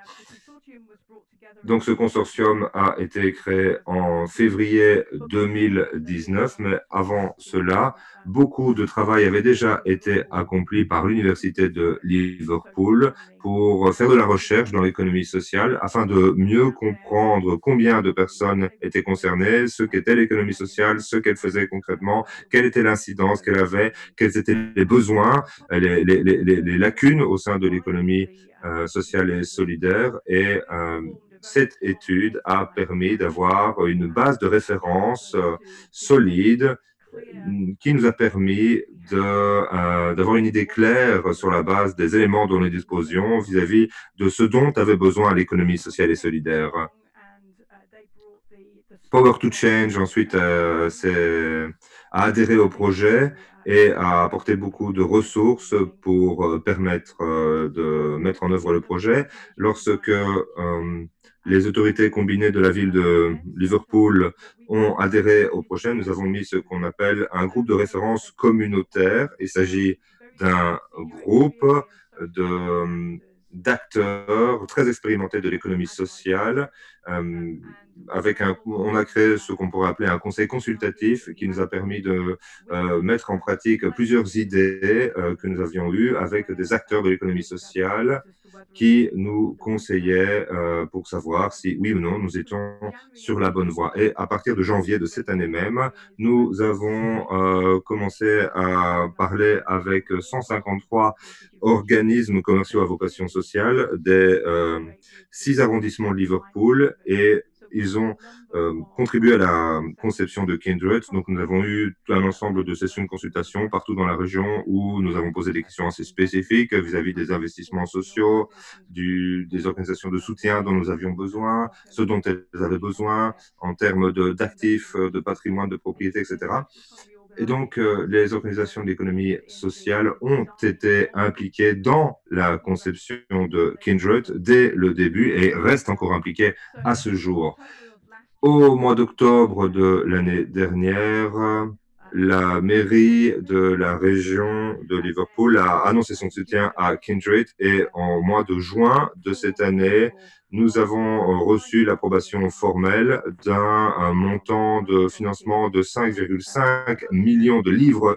Donc, ce consortium a été créé en février deux mille dix-neuf, mais avant cela, beaucoup de travail avait déjà été accompli par l'Université de Liverpool pour faire de la recherche dans l'économie sociale afin de mieux comprendre combien de personnes étaient concernées, ce qu'était l'économie sociale, ce qu'elle faisait concrètement, quelle était l'incidence qu'elle avait, quels étaient les besoins, les, les, les, les lacunes au sein de l'économie euh, sociale et solidaire et euh, cette étude a permis d'avoir une base de référence euh, solide qui nous a permis de, euh, d'avoir une idée claire sur la base des éléments dont nous disposions vis-à-vis de ce dont avait besoin l'économie sociale et solidaire. Power to Change, ensuite, euh, c'est, a adhéré au projet et a apporté beaucoup de ressources pour euh, permettre euh, de mettre en œuvre le projet. Lorsque euh, les autorités combinées de la ville de Liverpool ont adhéré au projet, nous avons mis ce qu'on appelle un groupe de référence communautaire. Il s'agit d'un groupe de, d'acteurs très expérimentés de l'économie sociale. Euh, avec un, on a créé ce qu'on pourrait appeler un conseil consultatif qui nous a permis de euh, mettre en pratique plusieurs idées euh, que nous avions eues avec des acteurs de l'économie sociale qui nous conseillaient euh, pour savoir si oui ou non nous étions sur la bonne voie. Et à partir de janvier de cette année même, nous avons euh, commencé à parler avec cent cinquante-trois organismes commerciaux à vocation sociale des euh, six arrondissements de Liverpool et ils ont euh, contribué à la conception de Kindred. Donc, nous avons eu un ensemble de sessions de consultation partout dans la région où nous avons posé des questions assez spécifiques vis-à-vis des investissements sociaux, du, des organisations de soutien dont nous avions besoin, ce dont elles avaient besoin en termes de, d'actifs, de patrimoine, de propriété, et cetera. Et donc, euh, les organisations de l'économie sociale ont été impliquées dans la conception de Kindred dès le début et restent encore impliquées à ce jour. Au mois d'octobre de l'année dernière, la mairie de la région de Liverpool a annoncé son soutien à Kindred et en mois de juin de cette année, nous avons reçu l'approbation formelle d'un montant de financement de cinq virgule cinq millions de livres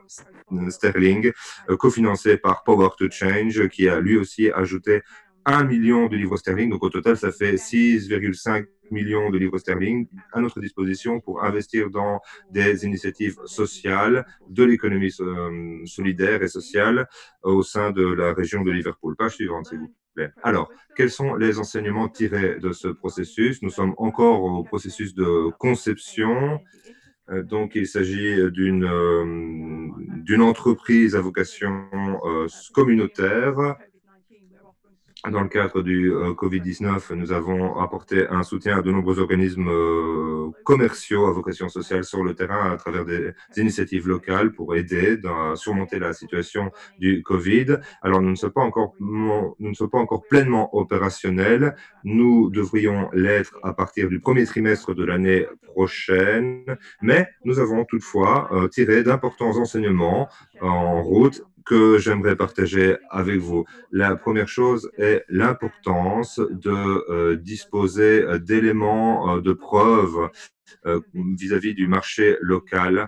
sterling, euh, cofinancé par Power to Change, qui a lui aussi ajouté un million de livres sterling. Donc au total, ça fait six virgule cinq millions de livres sterling à notre disposition pour investir dans des initiatives sociales de l'économie euh, solidaire et sociale au sein de la région de Liverpool. Page suivante, s'il vous plaît. Alors, quels sont les enseignements tirés de ce processus? Nous sommes encore au processus de conception. Euh, donc, il s'agit d'une euh, d'une entreprise à vocation euh, communautaire. Dans le cadre du euh, Covid dix-neuf, nous avons apporté un soutien à de nombreux organismes euh, commerciaux à vocation sociale sur le terrain à travers des, des initiatives locales pour aider à surmonter la situation du Covid. Alors, nous ne sommes pas encore, nous ne sommes pas encore pleinement opérationnels. Nous devrions l'être à partir du premier trimestre de l'année prochaine, mais nous avons toutefois euh, tiré d'importants enseignements en route que j'aimerais partager avec vous. La première chose est l'importance de euh, disposer euh, d'éléments euh, de preuve euh, vis-à-vis du marché local.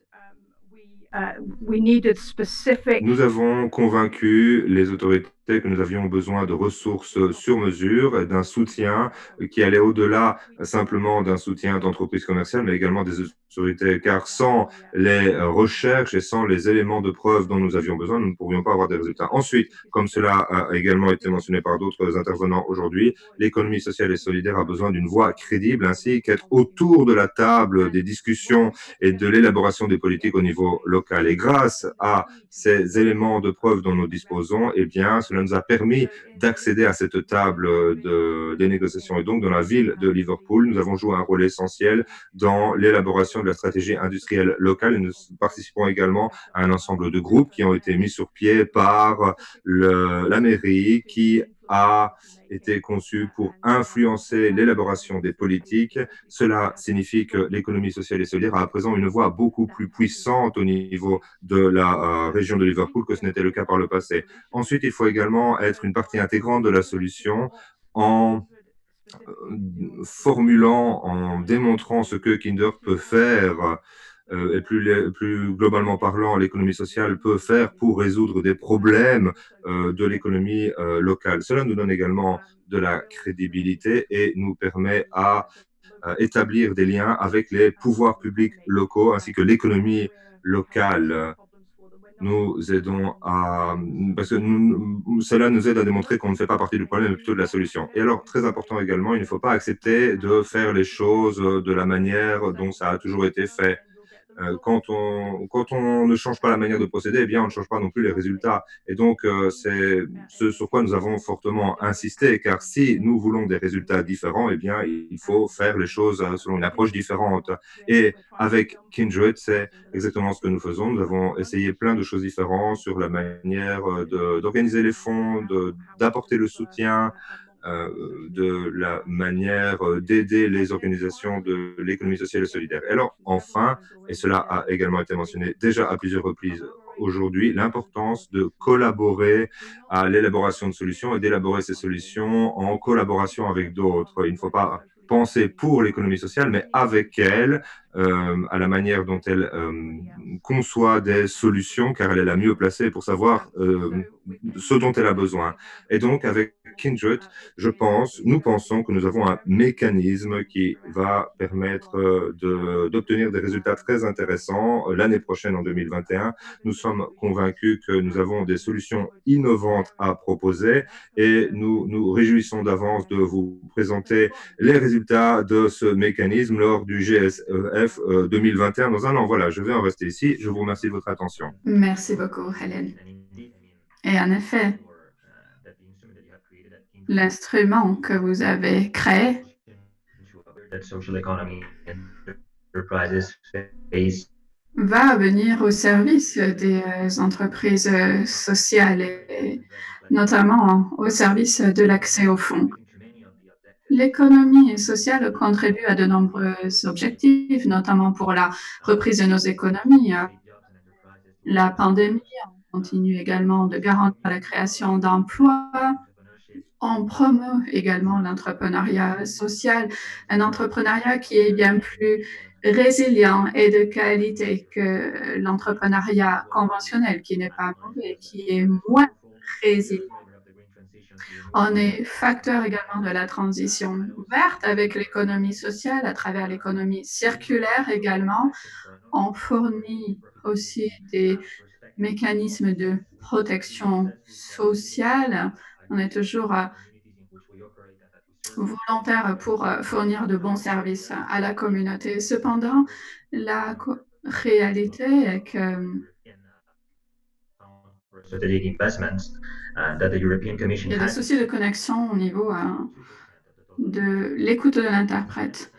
Nous avons convaincu les autorités que nous avions besoin de ressources sur mesure, d'un soutien qui allait au-delà simplement d'un soutien d'entreprises commerciales, mais également des autorités, car sans les recherches et sans les éléments de preuve dont nous avions besoin, nous ne pourrions pas avoir des résultats. Ensuite, comme cela a également été mentionné par d'autres intervenants aujourd'hui, l'économie sociale et solidaire a besoin d'une voix crédible, ainsi qu'être autour de la table des discussions et de l'élaboration des politiques au niveau local. Et grâce à ces éléments de preuve dont nous disposons, eh bien, cela nous a permis d'accéder à cette table de, de négociations. Et donc, dans la ville de Liverpool, nous avons joué un rôle essentiel dans l'élaboration de la stratégie industrielle locale et nous participons également à un ensemble de groupes qui ont été mis sur pied par le, la mairie qui a été conçu pour influencer l'élaboration des politiques. Cela signifie que l'économie sociale et solidaire a à présent une voix beaucoup plus puissante au niveau de la euh, région de Liverpool que ce n'était le cas par le passé. Ensuite, il faut également être une partie intégrante de la solution en formulant, en démontrant ce que Kinder peut faire euh, et plus, plus globalement parlant, l'économie sociale peut faire pour résoudre des problèmes euh, de l'économie euh, locale. Cela nous donne également de la crédibilité et nous permet à euh, établir des liens avec les pouvoirs publics locaux ainsi que l'économie locale. Nous aidons à, parce que nous, cela nous aide à démontrer qu'on ne fait pas partie du problème, mais plutôt de la solution. Et alors, très important également, il ne faut pas accepter de faire les choses de la manière dont ça a toujours été fait. Euh, quand on, quand on ne change pas la manière de procéder, eh bien, on ne change pas non plus les résultats. Et donc, euh, c'est ce sur quoi nous avons fortement insisté, car si nous voulons des résultats différents, eh bien, il faut faire les choses selon une approche différente. Et avec Kindred, c'est exactement ce que nous faisons. Nous avons essayé plein de choses différentes sur la manière d'organiser les fonds, d'apporter le soutien, Euh, de la manière d'aider les organisations de l'économie sociale et solidaire. Et alors, enfin, et cela a également été mentionné déjà à plusieurs reprises aujourd'hui, l'importance de collaborer à l'élaboration de solutions et d'élaborer ces solutions en collaboration avec d'autres. Il ne faut pas penser pour l'économie sociale, mais avec elle, euh, à la manière dont elle euh, conçoit des solutions, car elle est la mieux placée pour savoir euh, ce dont elle a besoin. Et donc, avec Kindred, je pense, nous pensons que nous avons un mécanisme qui va permettre d'obtenir des résultats très intéressants l'année prochaine, en deux mille vingt et un. Nous sommes convaincus que nous avons des solutions innovantes à proposer et nous nous réjouissons d'avance de vous présenter les résultats de ce mécanisme lors du G S E F deux mille vingt et un dans un an. Voilà, je vais en rester ici. Je vous remercie de votre attention. Merci beaucoup, Hélène. Et en effet, l'instrument que vous avez créé va venir au service des entreprises sociales et notamment au service de l'accès aux fonds. L'économie sociale contribue à de nombreux objectifs, notamment pour la reprise de nos économies. La pandémie continue également de garantir la création d'emplois on promeut également l'entrepreneuriat social, un entrepreneuriat qui est bien plus résilient et de qualité que l'entrepreneuriat conventionnel, qui n'est pas mauvais, qui est moins résilient. On est facteur également de la transition verte avec l'économie sociale, à travers l'économie circulaire également. On fournit aussi des mécanismes de protection sociale. On est toujours volontaire pour fournir de bons services à la communauté. Cependant, la réalité est que il y a des soucis de connexion au niveau de l'écoute de l'interprète.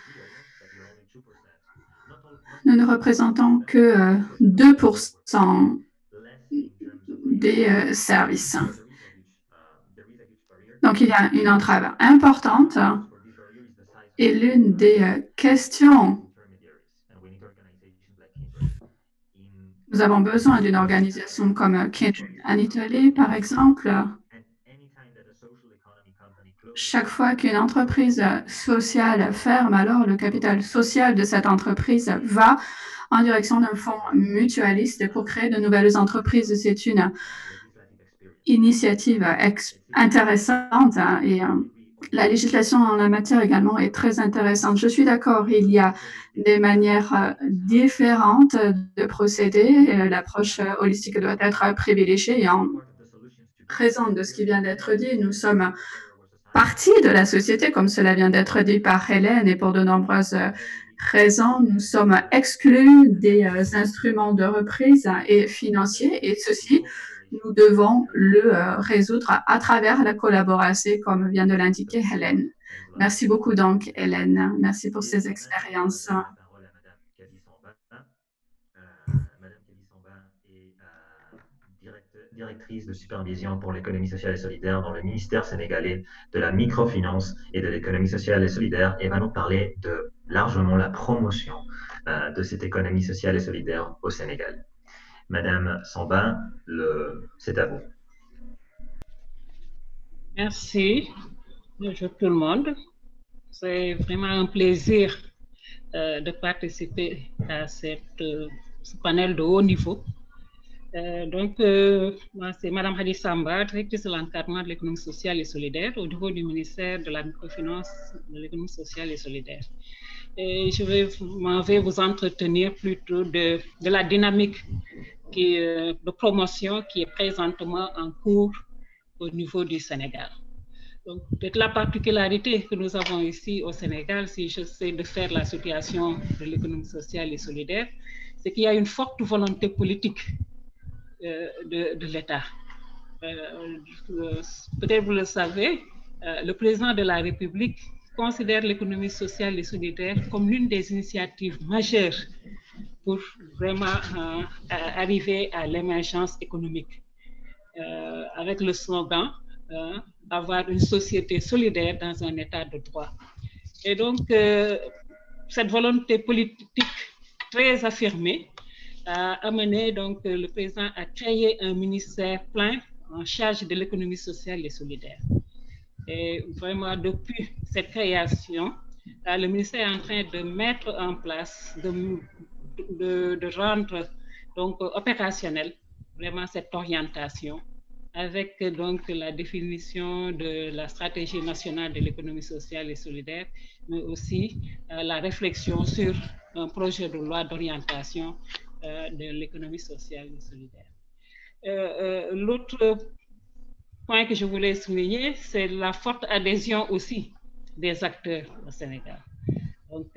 Nous ne représentons que deux pour cent des services. Donc, il y a une entrave importante et l'une des questions, nous avons besoin d'une organisation comme Kindred en Italie, par exemple. Chaque fois qu'une entreprise sociale ferme, alors le capital social de cette entreprise va en direction d'un fonds mutualiste pour créer de nouvelles entreprises. C'est une initiative intéressante et la législation en la matière également est très intéressante. Je suis d'accord, il y a des manières différentes de procéder. L'approche holistique doit être privilégiée et en raison de ce qui vient d'être dit, nous sommes partie de la société, comme cela vient d'être dit par Hélène, et pour de nombreuses raisons, nous sommes exclus des instruments de reprise et financiers, et ceci, nous devons le résoudre à travers la collaboration, comme vient de l'indiquer Hélène. Merci beaucoup donc, Hélène. Merci pour ces expériences. Directrice de supervision pour l'économie sociale et solidaire dans le ministère sénégalais de la microfinance et de l'économie sociale et solidaire, et va nous parler de largement la promotion euh, de cette économie sociale et solidaire au Sénégal. Madame Samba, c'est à vous. Merci. Bonjour tout le monde. C'est vraiment un plaisir euh, de participer à cette, euh, ce panel de haut niveau. Euh, donc, euh, moi, c'est Madame Hadi Samba, directrice de l'encadrement de l'économie sociale et solidaire au niveau du ministère de la microfinance de l'économie sociale et solidaire. Et je vais, m'en vais vous entretenir plutôt de, de la dynamique qui, euh, de promotion qui est présentement en cours au niveau du Sénégal. Donc, peut-être la particularité que nous avons ici au Sénégal, si j'essaie de faire la situation de l'économie sociale et solidaire, c'est qu'il y a une forte volonté politique Euh, de, de l'État. Euh, Peut-être vous le savez, euh, le président de la République considère l'économie sociale et solidaire comme l'une des initiatives majeures pour vraiment euh, arriver à l'émergence économique. Euh, avec le slogan euh, « Avoir une société solidaire dans un état de droit ». Et donc, euh, cette volonté politique très affirmée a amené donc le président à créer un ministère plein en charge de l'économie sociale et solidaire. Et vraiment, depuis cette création, le ministère est en train de mettre en place, de, de, de rendre donc opérationnel vraiment cette orientation avec donc la définition de la stratégie nationale de l'économie sociale et solidaire, mais aussi euh, la réflexion sur un projet de loi d'orientation Euh, de l'économie sociale et solidaire. Euh, euh, L'autre point que je voulais souligner, c'est la forte adhésion aussi des acteurs au Sénégal. Donc,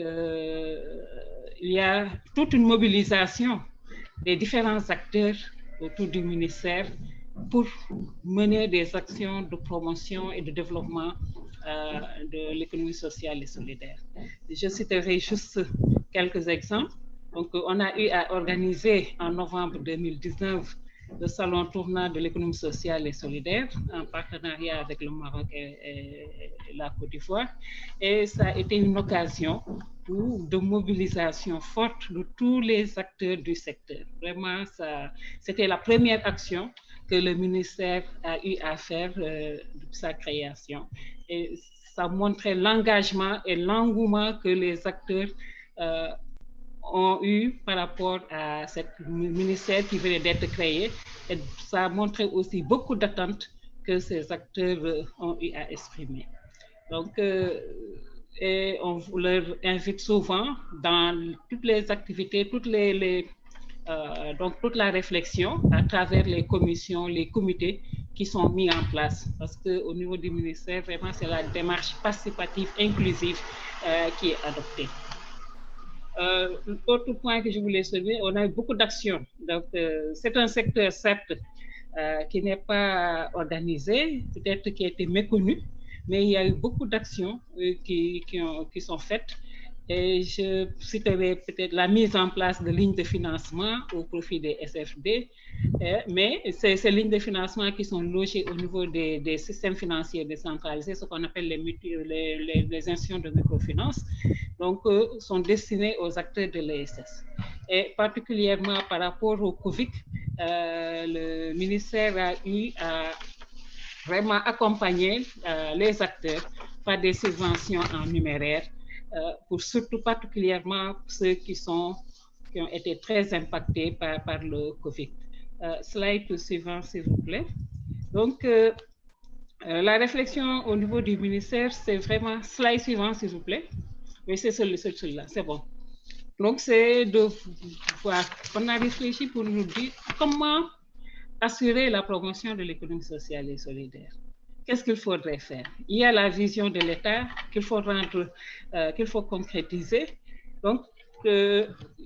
euh, il y a toute une mobilisation des différents acteurs autour du ministère pour mener des actions de promotion et de développement euh, de l'économie sociale et solidaire. Je citerai juste quelques exemples. Donc, on a eu à organiser en novembre deux mille dix-neuf le salon tournant de l'économie sociale et solidaire en partenariat avec le Maroc et, et la Côte d'Ivoire. Et ça a été une occasion pour, de mobilisation forte de tous les acteurs du secteur. Vraiment, c'était la première action que le ministère a eu à faire euh, depuis sa création. Et ça montrait l'engagement et l'engouement que les acteurs euh, ont eu par rapport à ce ministère qui venait d'être créé. Et ça a montré aussi beaucoup d'attentes que ces acteurs ont eu à exprimer. Donc, euh, et on leur invite souvent dans toutes les activités, toutes les, les, euh, donc toute la réflexion à travers les commissions, les comités qui sont mis en place. Parce qu'au niveau du ministère, vraiment, c'est la démarche participative inclusive euh, qui est adoptée. Euh, autre point que je voulais souligner, on a eu beaucoup d'actions. Donc, euh, c'est un secteur, certes, euh, qui n'est pas organisé, peut-être qui a été méconnu, mais il y a eu beaucoup d'actions euh, qui, qui, ont, qui sont faites. Et je citerai peut-être la mise en place de lignes de financement au profit des S F D, euh, mais c'est ces lignes de financement qui sont logées au niveau des, des systèmes financiers décentralisés, ce qu'on appelle les, les, les, les institutions de microfinance, donc euh, sont destinées aux acteurs de l'E S S. Et particulièrement par rapport au Covid, euh, le ministère a eu à vraiment accompagner euh, les acteurs par des subventions en numéraire, Euh, pour surtout particulièrement ceux qui, sont, qui ont été très impactés par, par le Covid. Euh, slide suivant, s'il vous plaît. Donc, euh, euh, la réflexion au niveau du ministère, c'est vraiment, slide suivant, s'il vous plaît. Oui, c'est celui-là, celui c'est bon. Donc, c'est de voir, on a réfléchi pour nous dire comment assurer la promotion de l'économie sociale et solidaire. Qu'est-ce qu'il faudrait faire? Il y a la vision de l'État qu'il faut rendre, euh, qu'il faut concrétiser. Donc, euh,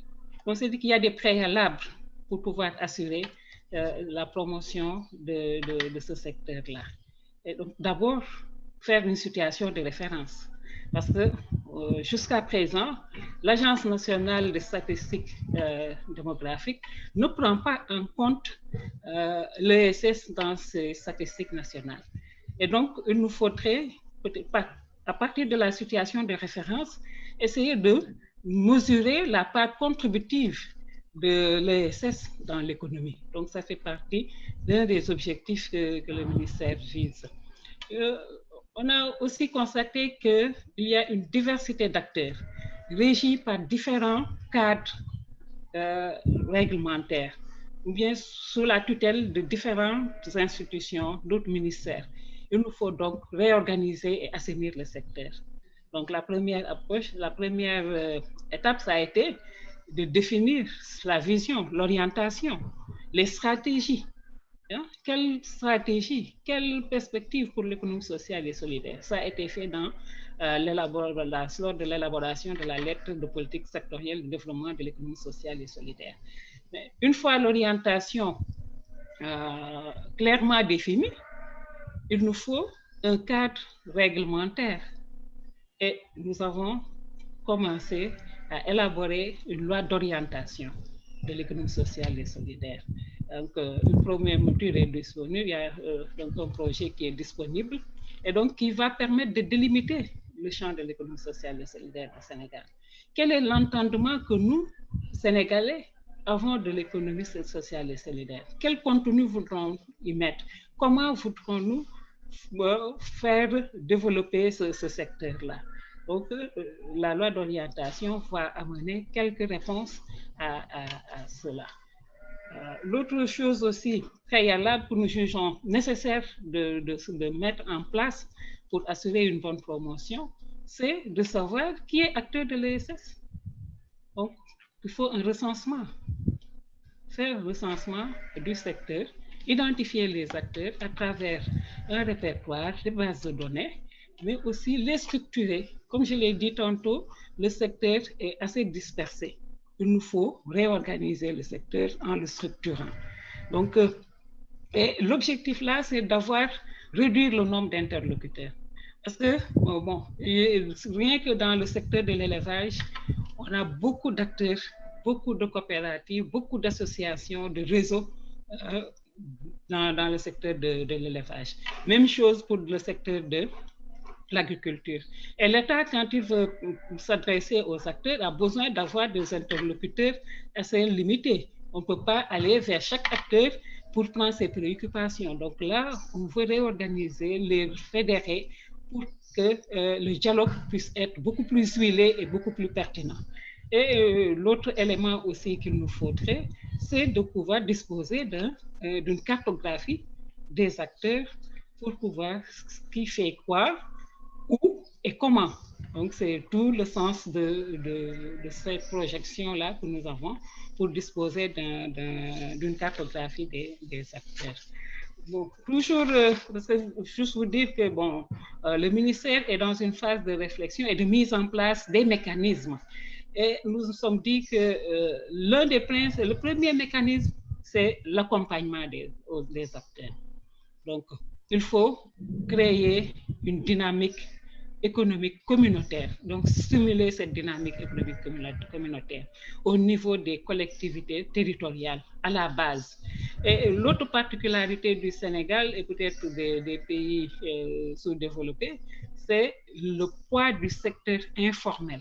on s'est dit qu'il y a des préalables pour pouvoir assurer euh, la promotion de, de, de ce secteur-là. Et donc, d'abord, faire une situation de référence. Parce que euh, jusqu'à présent, l'Agence nationale de statistiques euh, démographiques ne prend pas en compte euh, l'E S S dans ses statistiques nationales. Et donc, il nous faudrait, peut-être pas, à partir de la situation de référence, essayer de mesurer la part contributive de l'E S S dans l'économie. Donc, ça fait partie d'un des objectifs que, que le ministère vise. Euh, on a aussi constaté qu'il y a une diversité d'acteurs régis par différents cadres euh, réglementaires, ou bien sous la tutelle de différentes institutions, d'autres ministères. Il nous faut donc réorganiser et assainir le secteur. Donc, la première approche, la première euh, étape, ça a été de définir la vision, l'orientation, les stratégies. Hein? Quelle stratégie, quelle perspective pour l'économie sociale et solidaire? Ça a été fait dans, euh, l'élaboration, lors de l'élaboration de la lettre de politique sectorielle de développement de l'économie sociale et solidaire. Mais une fois l'orientation euh, clairement définie, il nous faut un cadre réglementaire et nous avons commencé à élaborer une loi d'orientation de l'économie sociale et solidaire. Donc, euh, une première mouture est disponible, il y a euh, donc un projet qui est disponible et donc qui va permettre de délimiter le champ de l'économie sociale et solidaire au Sénégal. Quel est l'entendement que nous, Sénégalais, avons de l'économie sociale et solidaire? Quel contenu voudrons y mettre? Comment voudrons-nous faire développer ce, ce secteur-là? Donc, euh, la loi d'orientation va amener quelques réponses à, à, à cela. Euh, L'autre chose aussi préalable que nous jugeons nécessaire de, de, de mettre en place pour assurer une bonne promotion, c'est de savoir qui est acteur de l'E S S. Donc, il faut un recensement. Faire un recensement du secteur, identifier les acteurs à travers un répertoire, des bases de données, mais aussi les structurer. Comme je l'ai dit tantôt, le secteur est assez dispersé. Il nous faut réorganiser le secteur en le structurant. Donc, euh, l'objectif là, c'est d'avoir réduire le nombre d'interlocuteurs. Parce que, bon, bon, rien que dans le secteur de l'élevage, on a beaucoup d'acteurs, beaucoup de coopératives, beaucoup d'associations, de réseaux euh, dans, dans le secteur de, de l'élevage. Même chose pour le secteur de l'agriculture. Et l'État, quand il veut s'adresser aux acteurs, a besoin d'avoir des interlocuteurs assez limités. On ne peut pas aller vers chaque acteur pour prendre ces préoccupations. Donc là, on veut réorganiser, les fédérer pour que euh, le dialogue puisse être beaucoup plus huilé et beaucoup plus pertinent. Et euh, l'autre élément aussi qu'il nous faudrait, c'est de pouvoir disposer d'un, euh, d'une cartographie des acteurs pour pouvoir qui fait quoi, où et comment. Donc, c'est tout le sens de, de, de cette projection-là que nous avons pour disposer d'un, d'un, d'une cartographie des, des acteurs. Bon, toujours, euh, juste vous dire que bon, euh, le ministère est dans une phase de réflexion et de mise en place des mécanismes. Et nous nous sommes dit que euh, l'un des principes, le premier mécanisme, c'est l'accompagnement des, des acteurs. Donc, il faut créer une dynamique économique communautaire, donc stimuler cette dynamique économique communautaire au niveau des collectivités territoriales à la base. Et l'autre particularité du Sénégal et peut-être des, des pays euh, sous-développés, c'est le poids du secteur informel.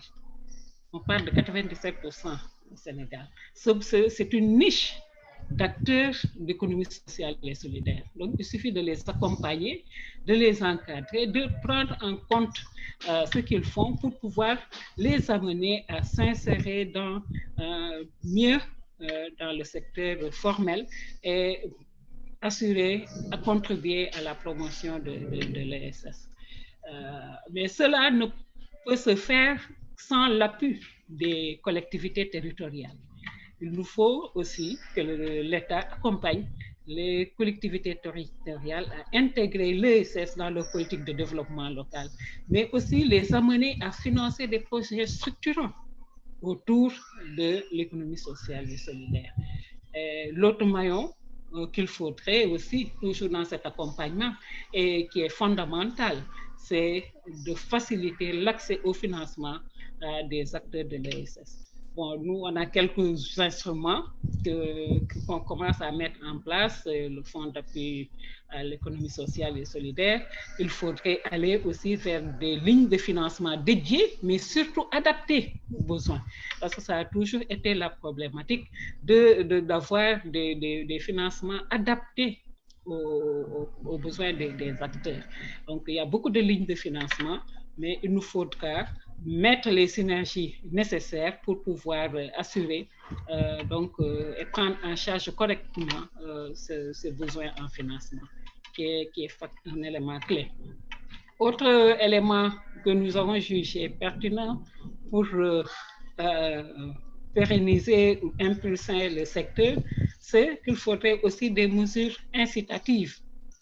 On parle de quatre-vingt-dix-sept pour cent au Sénégal. C'est une niche d'acteurs d'économie sociale et solidaire. Donc, il suffit de les accompagner, de les encadrer, de prendre en compte euh, ce qu'ils font pour pouvoir les amener à s'insérer dans euh, mieux euh, dans le secteur formel et assurer, à contribuer à la promotion de, de, de l'E S S. Euh, mais cela ne peut se faire sans l'appui des collectivités territoriales. Il nous faut aussi que l'État accompagne les collectivités territoriales à intégrer l'E S S dans leur politique de développement local, mais aussi les amener à financer des projets structurants autour de l'économie sociale et solidaire. L'autre maillon euh, qu'il faudrait aussi, toujours dans cet accompagnement, et qui est fondamental, c'est de faciliter l'accès au financement euh, des acteurs de l'E S S. Bon, nous, on a quelques instruments que, qu'on commence à mettre en place, le Fonds d'appui à l'économie sociale et solidaire. Il faudrait aller aussi vers des lignes de financement dédiées, mais surtout adaptées aux besoins. Parce que ça a toujours été la problématique de, de, d'avoir des, des, des financements adaptés aux, aux, aux besoins des, des acteurs. Donc, il y a beaucoup de lignes de financement, mais il nous faudra mettre les synergies nécessaires pour pouvoir euh, assurer euh, donc, euh, et prendre en charge correctement euh, ce, ce besoin en financement, qui est, qui est un élément clé. Autre élément que nous avons jugé pertinent pour euh, euh, pérenniser ou impulser le secteur, c'est qu'il faudrait aussi des mesures incitatives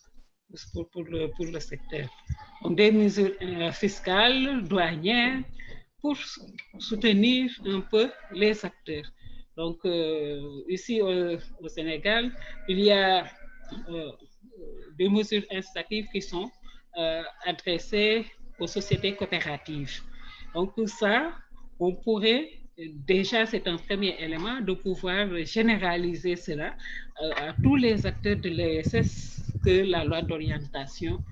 pour, pour, le, pour le secteur. Donc, des mesures euh, fiscales, douanières, pour soutenir un peu les acteurs. Donc, euh, ici euh, au Sénégal, il y a euh, des mesures incitatives qui sont euh, adressées aux sociétés coopératives. Donc, tout ça, on pourrait, déjà, c'est un premier élément, de pouvoir généraliser cela euh, à tous les acteurs de l'E S S que la loi d'orientation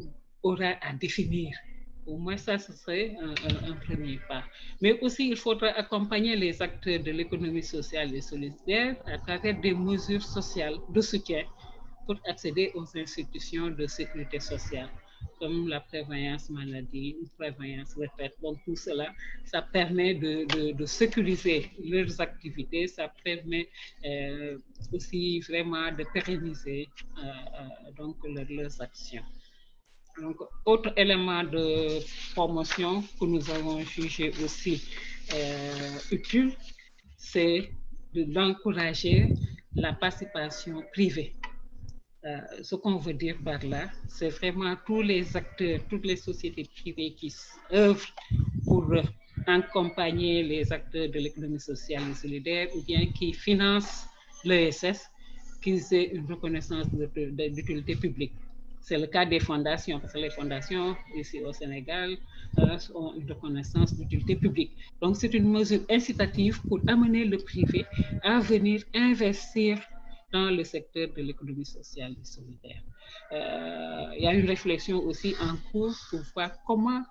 aura à définir. Au moins, ça, ce serait un, un, un premier pas. Mais aussi, il faudra accompagner les acteurs de l'économie sociale et solidaire à travers des mesures sociales de soutien pour accéder aux institutions de sécurité sociale, comme la prévoyance maladie, la prévoyance retraite. Donc, tout cela, ça permet de, de, de sécuriser leurs activités, ça permet euh, aussi vraiment de pérenniser euh, euh, donc, leur, leurs actions. Donc, autre élément de promotion que nous avons jugé aussi euh, utile, c'est d'encourager la participation privée. Euh, ce qu'on veut dire par là, c'est vraiment tous les acteurs, toutes les sociétés privées qui œuvrent pour accompagner les acteurs de l'économie sociale et solidaire ou bien qui financent l'E S S, qu'ils aient une reconnaissance d'utilité publique. C'est le cas des fondations, parce que les fondations ici au Sénégal euh, ont une reconnaissance d'utilité publique. Donc, c'est une mesure incitative pour amener le privé à venir investir dans le secteur de l'économie sociale et solidaire. Euh, il y a une réflexion aussi en cours pour voir comment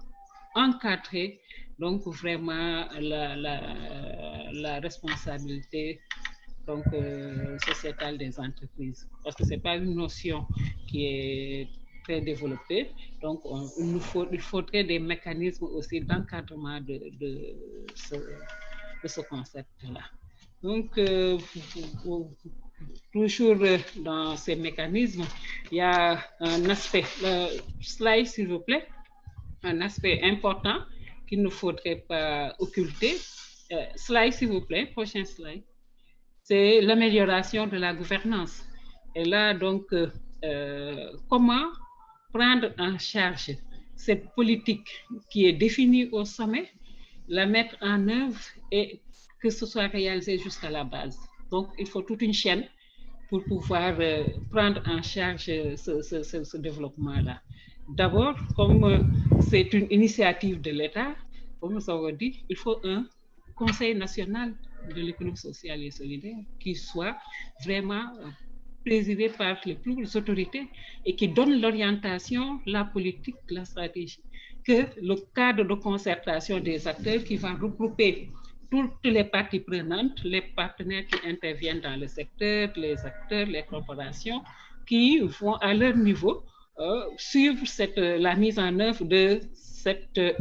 encadrer donc vraiment la, la, la responsabilité donc, euh, sociétale des entreprises. Parce que ce n'est pas une notion qui est très développée. Donc, on, il, nous faut, il faudrait des mécanismes aussi d'encadrement de, de, ce, de ce concept-là. Donc, euh, toujours dans ces mécanismes, il y a un aspect, euh, slide s'il vous plaît, un aspect important qu'il ne faudrait pas occulter. Euh, slide s'il vous plaît, prochain slide. C'est l'amélioration de la gouvernance. Et là, donc, euh, comment prendre en charge cette politique qui est définie au sommet, la mettre en œuvre et que ce soit réalisé jusqu'à la base. Donc, il faut toute une chaîne pour pouvoir euh, prendre en charge ce, ce, ce, ce développement-là. D'abord, comme euh, c'est une initiative de l'État, comme nous avons dit, il faut un Conseil national de l'économie sociale et solidaire qui soit vraiment euh, présidé par les plus hautes autorités et qui donne l'orientation, la politique, la stratégie, que le cadre de concertation des acteurs qui va regrouper toutes les parties prenantes, les partenaires qui interviennent dans le secteur, les acteurs, les corporations, qui vont à leur niveau euh, suivre cette, la mise en œuvre de cette, euh,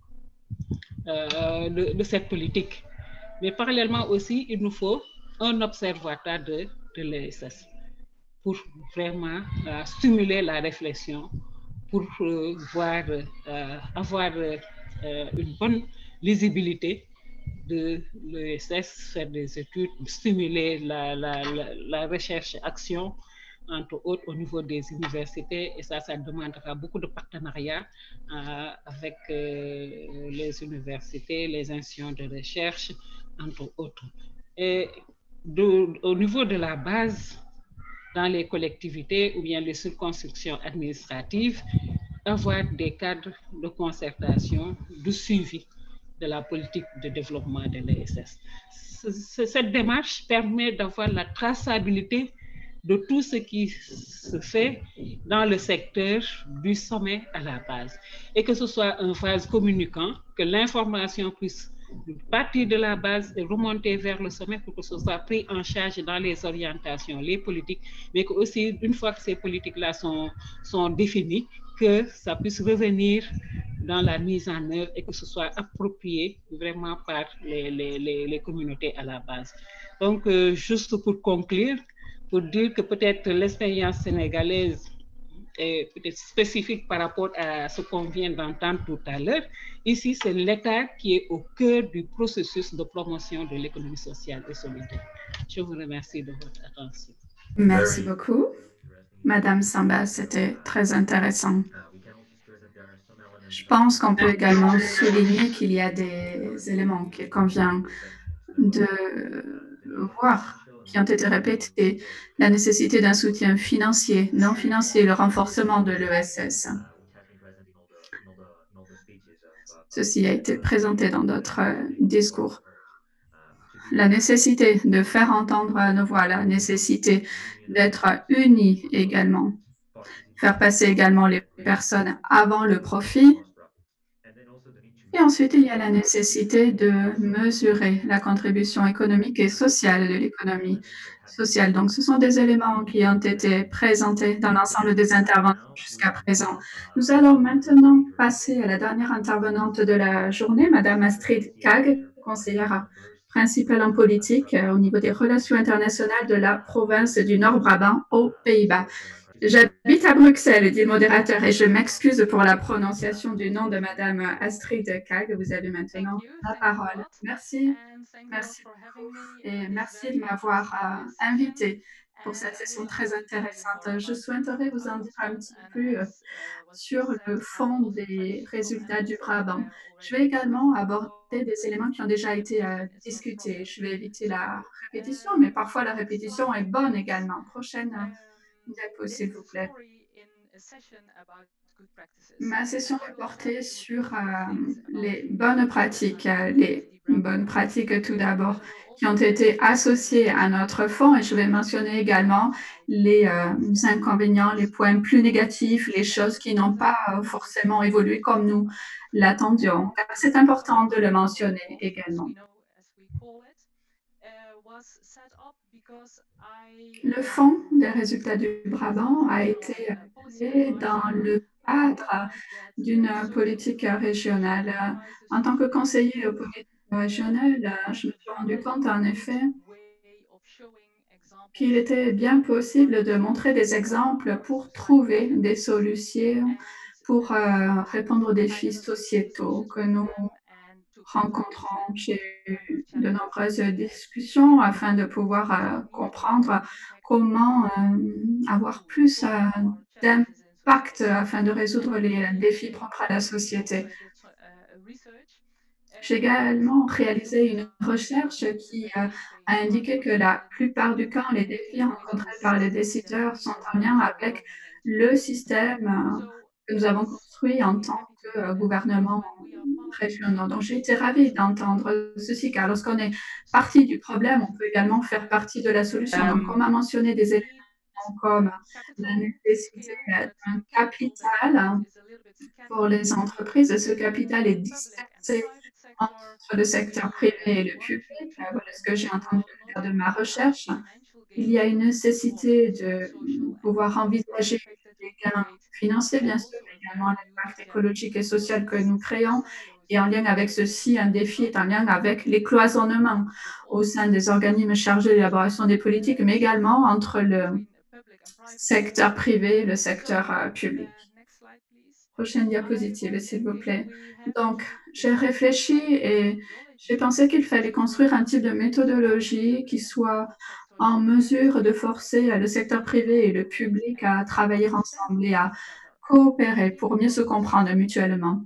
de, de cette politique. Mais parallèlement aussi, il nous faut un observatoire de, de l'E S S pour vraiment euh, stimuler la réflexion, pour euh, voir, euh, avoir euh, une bonne lisibilité de l'E S S, faire des études, stimuler la, la, la, la recherche-action, entre autres au niveau des universités, et ça, ça demandera beaucoup de partenariats euh, avec euh, les universités, les institutions de recherche, entre autres. Et de, au niveau de la base, dans les collectivités ou bien les circonscriptions administratives, avoir des cadres de concertation, de suivi de la politique de développement de l'E S S. Cette démarche permet d'avoir la traçabilité de tout ce qui se fait dans le secteur du sommet à la base. Et que ce soit un phase communicant, que l'information puisse partir de la base et remonter vers le sommet pour que ce soit pris en charge dans les orientations, les politiques, mais que aussi, une fois que ces politiques-là sont, sont définies, que ça puisse revenir dans la mise en œuvre et que ce soit approprié vraiment par les, les, les, les communautés à la base. Donc, euh, juste pour conclure, pour dire que peut-être l'expérience sénégalaise est peut-être spécifique par rapport à ce qu'on vient d'entendre tout à l'heure. Ici, c'est l'État qui est au cœur du processus de promotion de l'économie sociale et solidaire. Je vous remercie de votre attention. Merci beaucoup. Madame Samba, c'était très intéressant. Je pense qu'on peut également souligner qu'il y a des éléments qu'il convient de voir qui ont été répétés, la nécessité d'un soutien financier, non financier, le renforcement de l'E S S. Ceci a été présenté dans d'autres discours. La nécessité de faire entendre nos voix, la nécessité d'être unis également, faire passer également les personnes avant le profit. Et ensuite, il y a la nécessité de mesurer la contribution économique et sociale de l'économie sociale. Donc, ce sont des éléments qui ont été présentés dans l'ensemble des interventions jusqu'à présent. Nous allons maintenant passer à la dernière intervenante de la journée, Madame Astrid Kag, conseillère principale en politique au niveau des relations internationales de la province du Nord-Brabant aux Pays-Bas. J'habite à Bruxelles, dit le modérateur, et je m'excuse pour la prononciation du nom de Madame Astrid Kag. Vous avez maintenant la parole. Merci, merci beaucoup et merci de m'avoir euh, invité pour cette session très intéressante. Je souhaiterais vous en dire un petit peu euh, sur le fond des résultats du Brabant. Je vais également aborder des éléments qui ont déjà été euh, discutés. Je vais éviter la répétition, mais parfois la répétition est bonne également. Prochaine euh, diapo, s'il vous plaît. Ma session est portée sur euh, les bonnes pratiques, euh, les bonnes pratiques tout d'abord, qui ont été associées à notre fonds, et je vais mentionner également les euh, inconvénients, les points plus négatifs, les choses qui n'ont pas euh, forcément évolué comme nous l'attendions. C'est important de le mentionner également. Le fonds des résultats du Brabant a été posé dans le cadre d'une politique régionale. En tant que conseiller aux politiques régionales, je me suis rendu compte en effet qu'il était bien possible de montrer des exemples pour trouver des solutions pour euh, répondre aux défis sociétaux que nous rencontrons. J'ai eu de nombreuses discussions afin de pouvoir euh, comprendre comment euh, avoir plus euh, d'impact afin de résoudre les défis propres à la société. J'ai également réalisé une recherche qui euh, a indiqué que la plupart du temps, les défis rencontrés par les décideurs sont en lien avec le système euh, que nous avons construit en tant que euh, gouvernement régional. Donc, j'ai été ravie d'entendre ceci, car lorsqu'on est partie du problème, on peut également faire partie de la solution. Donc, on m'a mentionné des éléments comme la nécessité d'un capital pour les entreprises. Ce capital est dispersé entre le secteur privé et le public. Voilà ce que j'ai entendu lors de ma recherche. Il y a une nécessité de pouvoir envisager les gains financiers, bien sûr, mais également l'impact écologique et social que nous créons. Et en lien avec ceci, un défi est en lien avec les cloisonnements au sein des organismes chargés de l'élaboration des politiques, mais également entre le secteur privé et le secteur euh, public. Prochaine diapositive, s'il vous plaît. Donc, j'ai réfléchi et j'ai pensé qu'il fallait construire un type de méthodologie qui soit en mesure de forcer le secteur privé et le public à travailler ensemble et à coopérer pour mieux se comprendre mutuellement.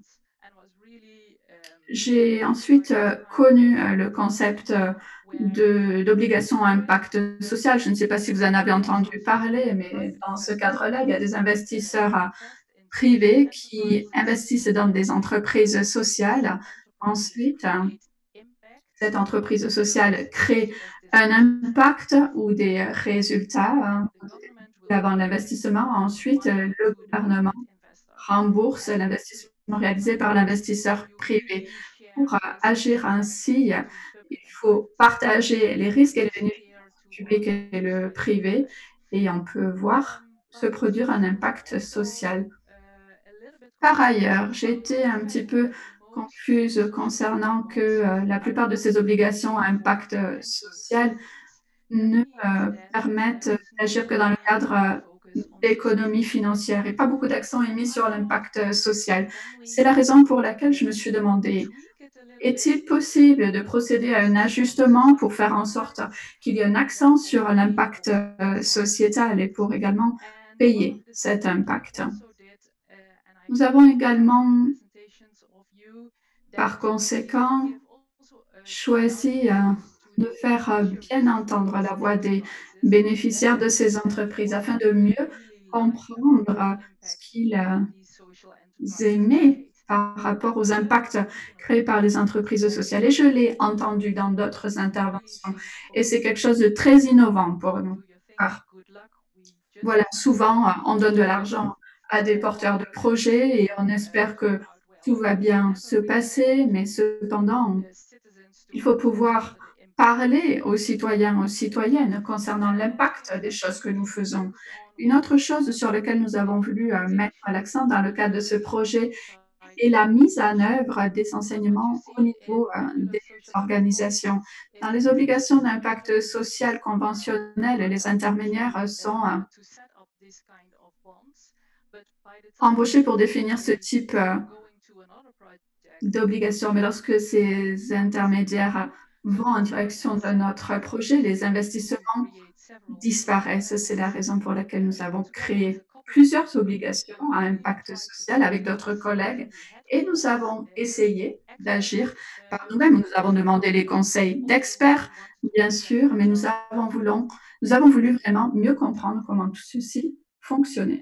J'ai ensuite euh, connu euh, le concept euh, d'obligation à impact social. Je ne sais pas si vous en avez entendu parler, mais dans ce cadre-là, il y a des investisseurs euh, privés qui investissent dans des entreprises sociales. Ensuite, cette entreprise sociale crée un impact ou des résultats avant l'investissement. Ensuite, le gouvernement rembourse l'investissement réalisé par l'investisseur privé. Pour agir ainsi, il faut partager les risques et les bénéfices du public et le privé et on peut voir se produire un impact social. Par ailleurs, j'ai été un petit peu confuse concernant que euh, la plupart de ces obligations à impact euh, social ne euh, permettent d'agir que dans le cadre euh, d'économie financière et pas beaucoup d'accent est mis sur l'impact euh, social. C'est la raison pour laquelle je me suis demandé, est-il possible de procéder à un ajustement pour faire en sorte qu'il y ait un accent sur l'impact euh, sociétal et pour également payer cet impact? Nous avons également, par conséquent, choisi euh, de faire euh, bien entendre la voix des bénéficiaires de ces entreprises afin de mieux comprendre euh, ce qu'ils euh, aimaient par rapport aux impacts créés par les entreprises sociales. Et je l'ai entendu dans d'autres interventions. Et c'est quelque chose de très innovant pour nous. Car, voilà, souvent, euh, on donne de l'argent à des porteurs de projets et on espère que tout va bien se passer, mais cependant, il faut pouvoir parler aux citoyens, aux citoyennes concernant l'impact des choses que nous faisons. Une autre chose sur laquelle nous avons voulu euh, mettre l'accent dans le cadre de ce projet est la mise en œuvre des enseignements au niveau euh, des organisations. Dans les obligations d'impact social conventionnelles, les intermédiaires sont euh, embauchés pour définir ce type euh, d'obligations. Mais lorsque ces intermédiaires vont en direction de notre projet, les investissements disparaissent. C'est la raison pour laquelle nous avons créé plusieurs obligations à impact social avec d'autres collègues et nous avons essayé d'agir par nous-mêmes. Nous avons demandé les conseils d'experts, bien sûr, mais nous avons, voulu, nous avons voulu vraiment mieux comprendre comment tout ceci fonctionnait.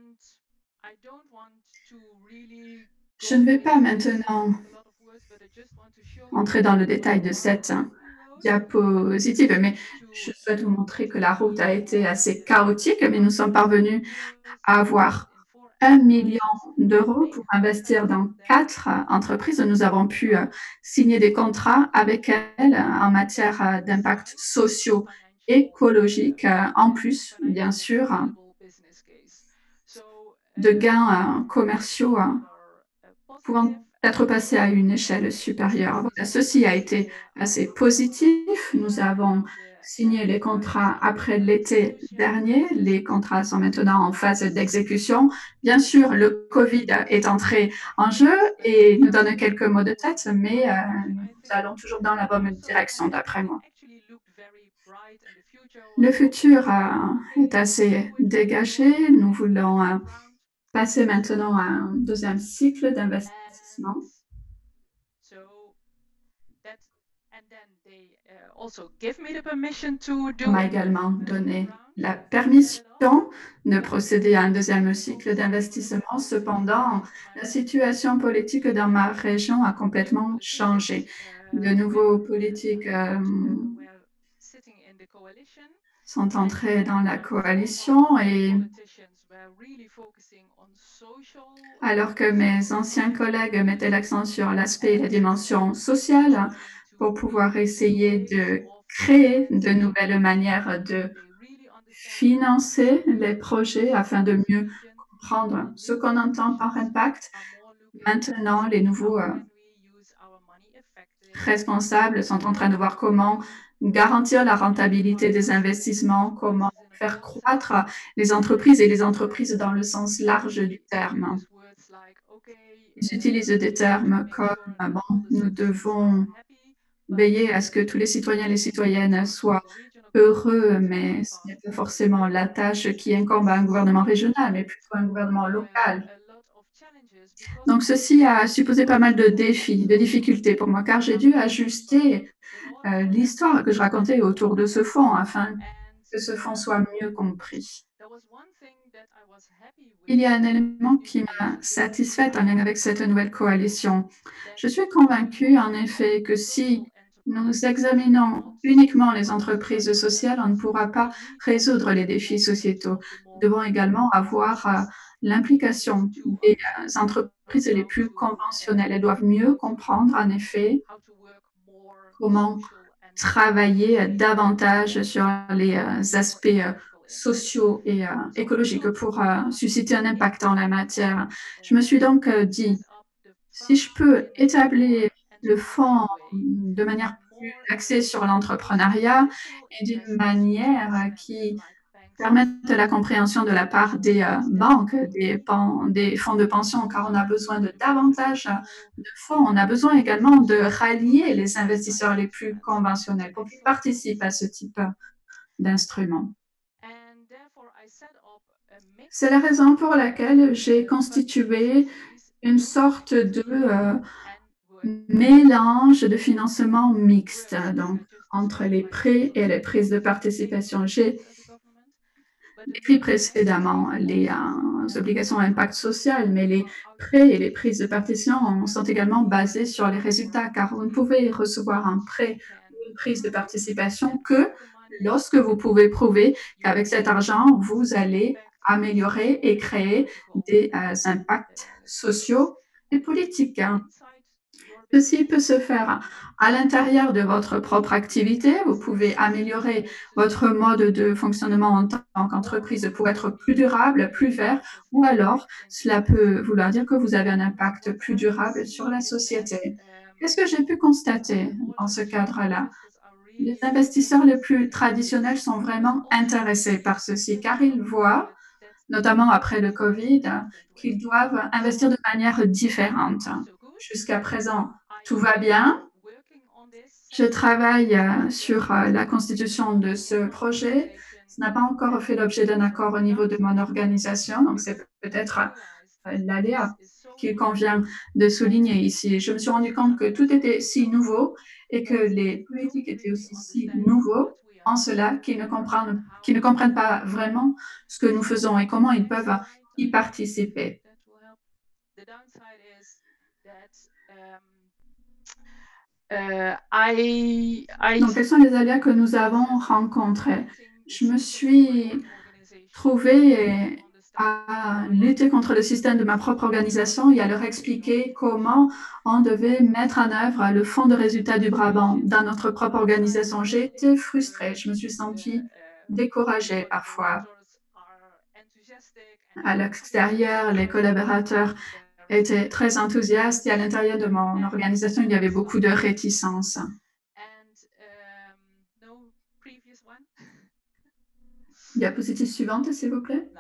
Je ne vais pas maintenant entrer dans le détail de cette diapositive, mais je souhaite vous montrer que la route a été assez chaotique, mais nous sommes parvenus à avoir un million d'euros pour investir dans quatre entreprises. Nous avons pu signer des contrats avec elles en matière d'impact sociaux écologiques, euh, en plus, bien sûr, hein, de gains euh, commerciaux euh, pouvant être passés à une échelle supérieure. Voilà, ceci a été assez positif. Nous avons signé les contrats après l'été dernier. Les contrats sont maintenant en phase d'exécution. Bien sûr, le Covid est entré en jeu et nous donne quelques maux de tête, mais euh, nous allons toujours dans la bonne direction, d'après moi. Le futur euh, est assez dégagé. Nous voulons euh, passer maintenant à un deuxième cycle d'investissement. On m'a également donné la permission de procéder à un deuxième cycle d'investissement. Cependant, la situation politique dans ma région a complètement changé. De nouveaux politiques euh, sont entrés dans la coalition et alors que mes anciens collègues mettaient l'accent sur l'aspect et la dimension sociale pour pouvoir essayer de créer de nouvelles manières de financer les projets afin de mieux comprendre ce qu'on entend par impact. Maintenant, les nouveaux euh, responsables sont en train de voir comment garantir la rentabilité des investissements, comment faire croître les entreprises et les entreprises dans le sens large du terme. Ils utilisent des termes comme bon, nous devons veiller à ce que tous les citoyens et les citoyennes soient heureux, mais ce n'est pas forcément la tâche qui incombe à un gouvernement régional, mais plutôt à un gouvernement local. Donc, ceci a supposé pas mal de défis, de difficultés pour moi, car j'ai dû ajuster euh, l'histoire que je racontais autour de ce fonds afin que ce fonds soit mieux compris. Il y a un élément qui m'a satisfaite en lien avec cette nouvelle coalition. Je suis convaincue, en effet, que si nous examinons uniquement les entreprises sociales, on ne pourra pas résoudre les défis sociétaux. Nous devons également avoir euh, l'implication des euh, entreprises les plus conventionnelles. Elles doivent mieux comprendre, en effet, comment travailler davantage sur les euh, aspects euh, sociaux et euh, écologiques pour euh, susciter un impact en la matière. Je me suis donc euh, dit, si je peux établir le fonds de manière plus axée sur l'entrepreneuriat et d'une manière qui permette la compréhension de la part des euh, banques, des, des fonds de pension, car on a besoin de davantage de fonds. On a besoin également de rallier les investisseurs les plus conventionnels pour qu'ils participent à ce type d'instrument. C'est la raison pour laquelle j'ai constitué une sorte de euh, mélange de financement mixte, donc entre les prêts et les prises de participation. J'ai décrit précédemment les euh, obligations à impact social, mais les prêts et les prises de participation sont également basés sur les résultats, car vous ne pouvez recevoir un prêt ou une prise de participation que lorsque vous pouvez prouver qu'avec cet argent, vous allez améliorer et créer des euh, impacts sociaux et politiques. Ceci peut se faire à l'intérieur de votre propre activité. Vous pouvez améliorer votre mode de fonctionnement en tant qu'entreprise pour être plus durable, plus vert, ou alors cela peut vouloir dire que vous avez un impact plus durable sur la société. Qu'est-ce que j'ai pu constater dans ce cadre-là? Les investisseurs les plus traditionnels sont vraiment intéressés par ceci, car ils voient, notamment après le Covid, qu'ils doivent investir de manière différente. Jusqu'à présent, tout va bien. Je travaille euh, sur euh, la constitution de ce projet. Ce n'a pas encore fait l'objet d'un accord au niveau de mon organisation, donc c'est peut-être euh, l'aléa qu'il convient de souligner ici. Je me suis rendu compte que tout était si nouveau et que les politiques étaient aussi si nouveaux en cela qu'ils ne comprennent, qu'ils ne comprennent pas vraiment ce que nous faisons et comment ils peuvent y participer. Uh, I, I... Donc, quels sont les aléas que nous avons rencontrés? Je me suis trouvée à lutter contre le système de ma propre organisation et à leur expliquer comment on devait mettre en œuvre le fonds de résultats du Brabant dans notre propre organisation. J'ai été frustrée, je me suis sentie découragée parfois. À l'extérieur, les collaborateurs étaient très enthousiastes et à l'intérieur de mon organisation, il y avait beaucoup de réticence. Diapositive suivante, s'il vous plaît.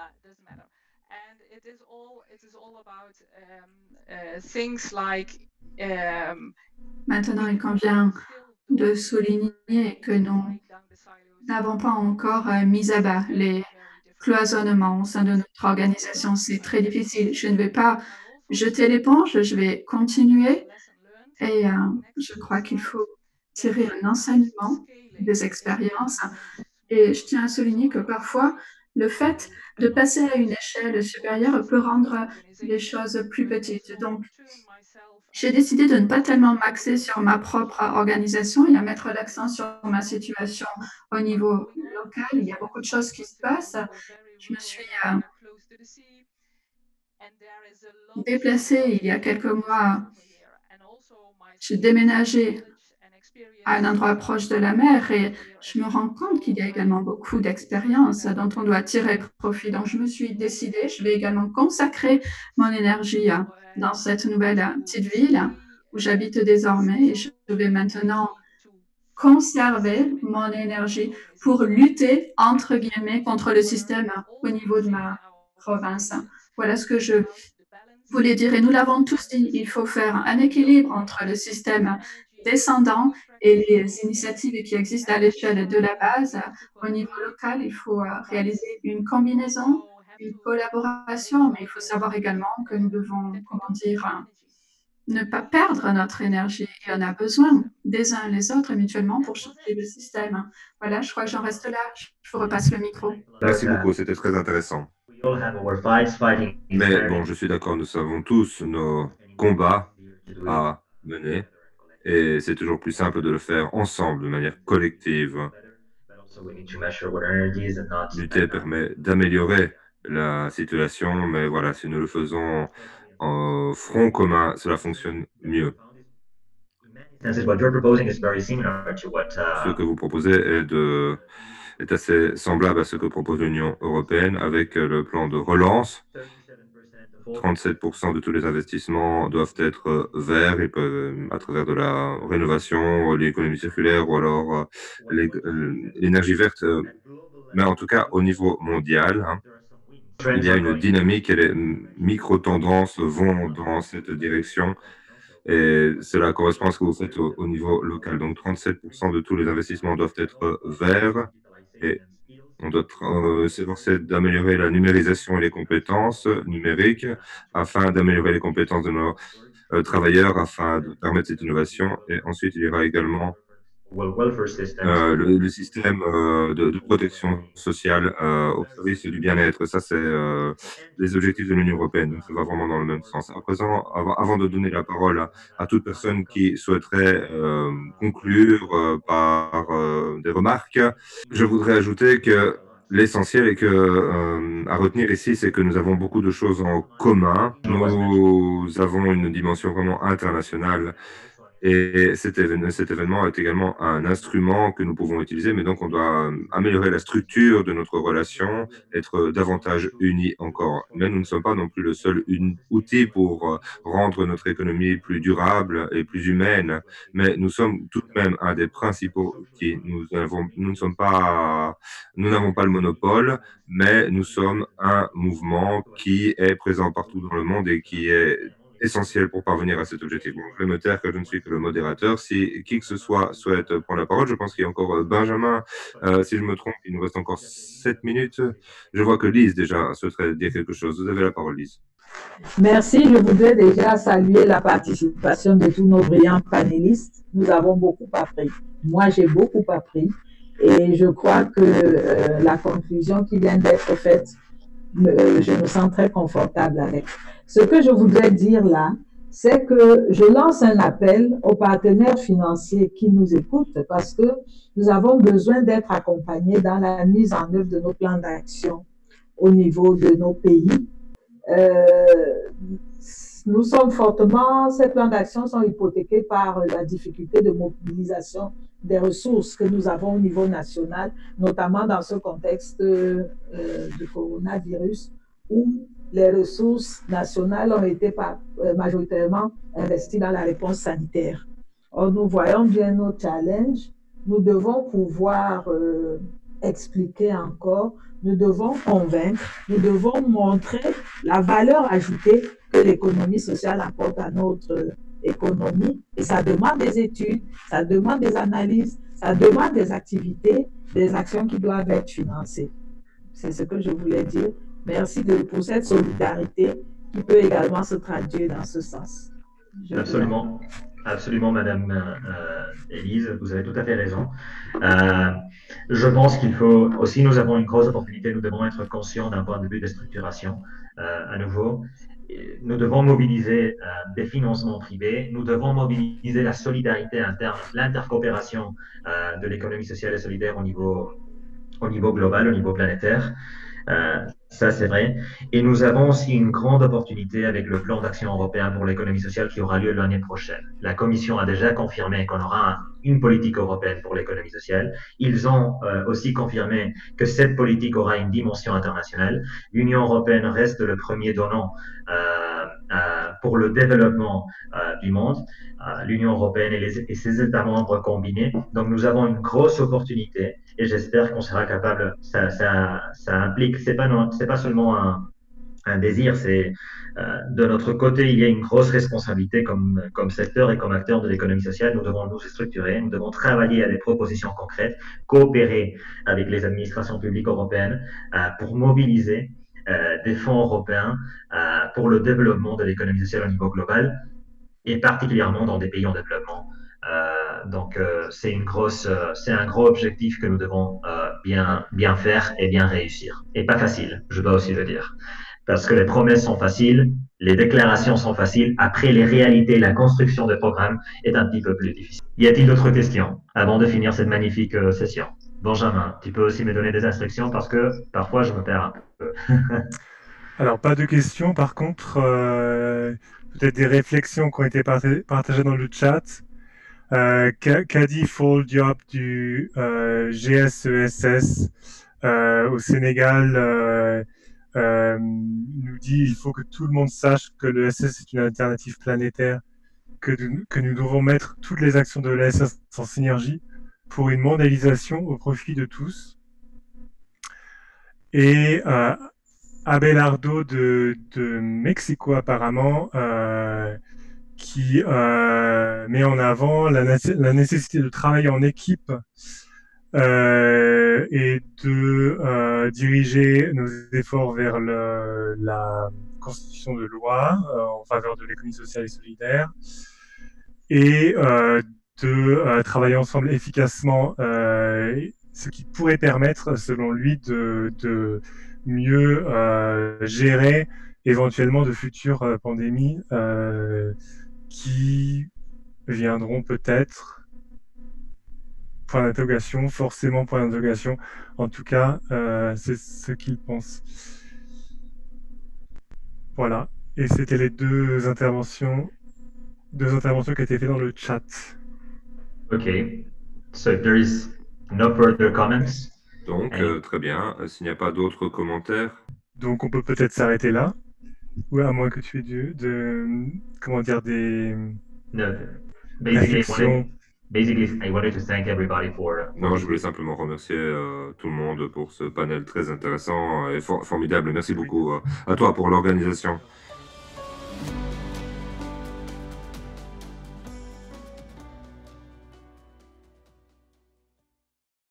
Maintenant, il convient de souligner que nous n'avons pas encore mis à bas les cloisonnements au sein de notre organisation. C'est très difficile. Je ne vais pas jeter l'éponge, je vais continuer et euh, je crois qu'il faut tirer un enseignement des expériences. Et je tiens à souligner que parfois, le fait de passer à une échelle supérieure peut rendre les choses plus petites. Donc, j'ai décidé de ne pas tellement m'axer sur ma propre organisation et à mettre l'accent sur ma situation au niveau local. Il y a beaucoup de choses qui se passent. Je me suis euh, déplacée il y a quelques mois. J'ai déménagé à un endroit proche de la mer et je me rends compte qu'il y a également beaucoup d'expériences dont on doit tirer profit. Donc, je me suis décidée, je vais également consacrer mon énergie dans cette nouvelle petite ville où j'habite désormais et je vais maintenant conserver mon énergie pour lutter, entre guillemets, contre le système au niveau de ma province. Voilà ce que je voulais dire. Et nous l'avons tous dit, il faut faire un équilibre entre le système descendant et les initiatives qui existent à l'échelle de la base. Au niveau local, il faut réaliser une combinaison, une collaboration, mais il faut savoir également que nous devons, comment dire, ne pas perdre notre énergie. Et on a besoin des uns les autres mutuellement pour changer le système. Voilà, je crois que j'en reste là. Je vous repasse le micro. Merci beaucoup, c'était très intéressant. Mais bon, je suis d'accord, nous avons tous nos combats à mener et c'est toujours plus simple de le faire ensemble, de manière collective. Lutter permet d'améliorer la situation, mais voilà, si nous le faisons en front commun, cela fonctionne mieux. Ce que vous proposez est, de, est assez semblable à ce que propose l'Union européenne avec le plan de relance. trente-sept pour cent de tous les investissements doivent être verts, ils peuvent, à travers de la rénovation, l'économie circulaire ou alors l'énergie verte. Mais en tout cas, au niveau mondial, hein, il y a une dynamique et les micro-tendances vont dans cette direction. Et cela correspond à ce que vous faites au, au niveau local. Donc, trente-sept pour cent de tous les investissements doivent être verts et on doit euh, s'efforcer d'améliorer la numérisation et les compétences numériques afin d'améliorer les compétences de nos euh, travailleurs afin de permettre cette innovation. Et ensuite, il y aura également euh, le, le système euh, de, de protection sociale euh, au service du bien-être. Ça, c'est euh, les objectifs de l'Union européenne. Donc, ça va vraiment dans le même sens. À présent, avant, avant de donner la parole à, à toute personne qui souhaiterait euh, conclure euh, par euh, des remarques, je voudrais ajouter que l'essentiel est que, euh, à retenir ici, c'est que nous avons beaucoup de choses en commun. Nous avons une dimension vraiment internationale. Et cet événement, cet événement est également un instrument que nous pouvons utiliser, mais donc on doit améliorer la structure de notre relation, être davantage unis encore. Mais nous ne sommes pas non plus le seul outil pour rendre notre économie plus durable et plus humaine, mais nous sommes tout de même un des principaux outils. Nous avons, nous ne sommes pas, nous n'avons pas le monopole, mais nous sommes un mouvement qui est présent partout dans le monde et qui est essentiel pour parvenir à cet objectif. Bon, je vais me taire que je ne suis que le modérateur. Si qui que ce soit souhaite prendre la parole, je pense qu'il y a encore Benjamin. Euh, si je me trompe, il nous reste encore sept minutes. Je vois que Lise déjà souhaiterait dire quelque chose. Vous avez la parole, Lise. Merci. Je voudrais déjà saluer la participation de tous nos brillants panélistes. Nous avons beaucoup appris. Moi, j'ai beaucoup appris. Et je crois que euh, la conclusion qui vient d'être faite, me, je me sens très confortable avec. Ce que je voudrais dire là, c'est que je lance un appel aux partenaires financiers qui nous écoutent parce que nous avons besoin d'être accompagnés dans la mise en œuvre de nos plans d'action au niveau de nos pays. Euh, nous sommes fortement, ces plans d'action sont hypothéqués par la difficulté de mobilisation des ressources que nous avons au niveau national, notamment dans ce contexte euh, du coronavirus, où les ressources nationales ont été par, euh, majoritairement investies dans la réponse sanitaire. Or, nous voyons bien nos challenges. Nous devons pouvoir euh, expliquer encore, nous devons convaincre, nous devons montrer la valeur ajoutée que l'économie sociale apporte à notre économie. Et ça demande des études, ça demande des analyses, ça demande des activités, des actions qui doivent être financées. C'est ce que je voulais dire. Merci de, pour cette solidarité qui peut également se traduire dans ce sens. Je Absolument. Absolument, Madame euh, Élise, vous avez tout à fait raison. Euh, je pense qu'il faut aussi, nous avons une grosse opportunité, nous devons être conscients d'un point de vue de structuration. Euh, à nouveau, nous devons mobiliser euh, des financements privés, nous devons mobiliser la solidarité interne, l'intercoopération euh, de l'économie sociale et solidaire au niveau, au niveau global, au niveau planétaire. Euh, ça, c'est vrai. Et nous avons aussi une grande opportunité avec le plan d'action européen pour l'économie sociale qui aura lieu l'année prochaine. La Commission a déjà confirmé qu'on aura une politique européenne pour l'économie sociale. Ils ont euh, aussi confirmé que cette politique aura une dimension internationale. L'Union européenne reste le premier donnant euh, euh, pour le développement euh, du monde. Euh, L'Union européenne et, les, et ses États membres combinés. Donc, nous avons une grosse opportunité. Et j'espère qu'on sera capable, ça, ça, ça implique, c'est pas, non, c'est pas seulement un, un désir, c'est euh, de notre côté, il y a une grosse responsabilité comme, comme secteur et comme acteur de l'économie sociale. Nous devons nous structurer, nous devons travailler à des propositions concrètes, coopérer avec les administrations publiques européennes euh, pour mobiliser euh, des fonds européens euh, pour le développement de l'économie sociale au niveau global et particulièrement dans des pays en développement. Euh, donc, euh, c'est une grosse, euh, c'est un gros objectif que nous devons euh, bien, bien faire et bien réussir. Et pas facile, je dois aussi le dire. Parce que les promesses sont faciles, les déclarations sont faciles. Après, les réalités, la construction des programmes est un petit peu plus difficile. Y a-t-il d'autres questions avant de finir cette magnifique euh, session? Benjamin, tu peux aussi me donner des instructions parce que parfois je me perds un peu. Alors, pas de questions. Par contre, euh, peut-être des réflexions qui ont été partagées dans le chat. Euh, Kadi Fall-Diop du euh, G S E S S euh, au Sénégal euh, euh, nous dit il faut que tout le monde sache que l'E S S est une alternative planétaire, que, que nous devons mettre toutes les actions de l'E S S en synergie pour une mondialisation au profit de tous. Et euh, Abelardo de, de Mexico apparemment euh, qui euh, met en avant la, la nécessité de travailler en équipe euh, et de euh, diriger nos efforts vers le, la constitution de loi euh, en faveur de l'économie sociale et solidaire et euh, de euh, travailler ensemble efficacement, euh, ce qui pourrait permettre, selon lui, de, de mieux euh, gérer éventuellement de futures euh, pandémies euh, qui viendront peut-être, point d'interrogation, forcément point d'interrogation, en tout cas, euh, c'est ce qu'il pense. Voilà, et c'était les deux interventions, deux interventions qui étaient faites dans le chat. Ok, so if there is no further comments. Donc, euh, très bien, s'il n'y a pas d'autres commentaires. Donc, on peut peut-être s'arrêter là. Ou à moins que tu aies de, de comment dire, des no, basically, réflexions. Basically, I wanted to thank everybody for. Non, je voulais simplement remercier euh, tout le monde pour ce panel très intéressant et for formidable. Merci beaucoup euh, à toi pour l'organisation.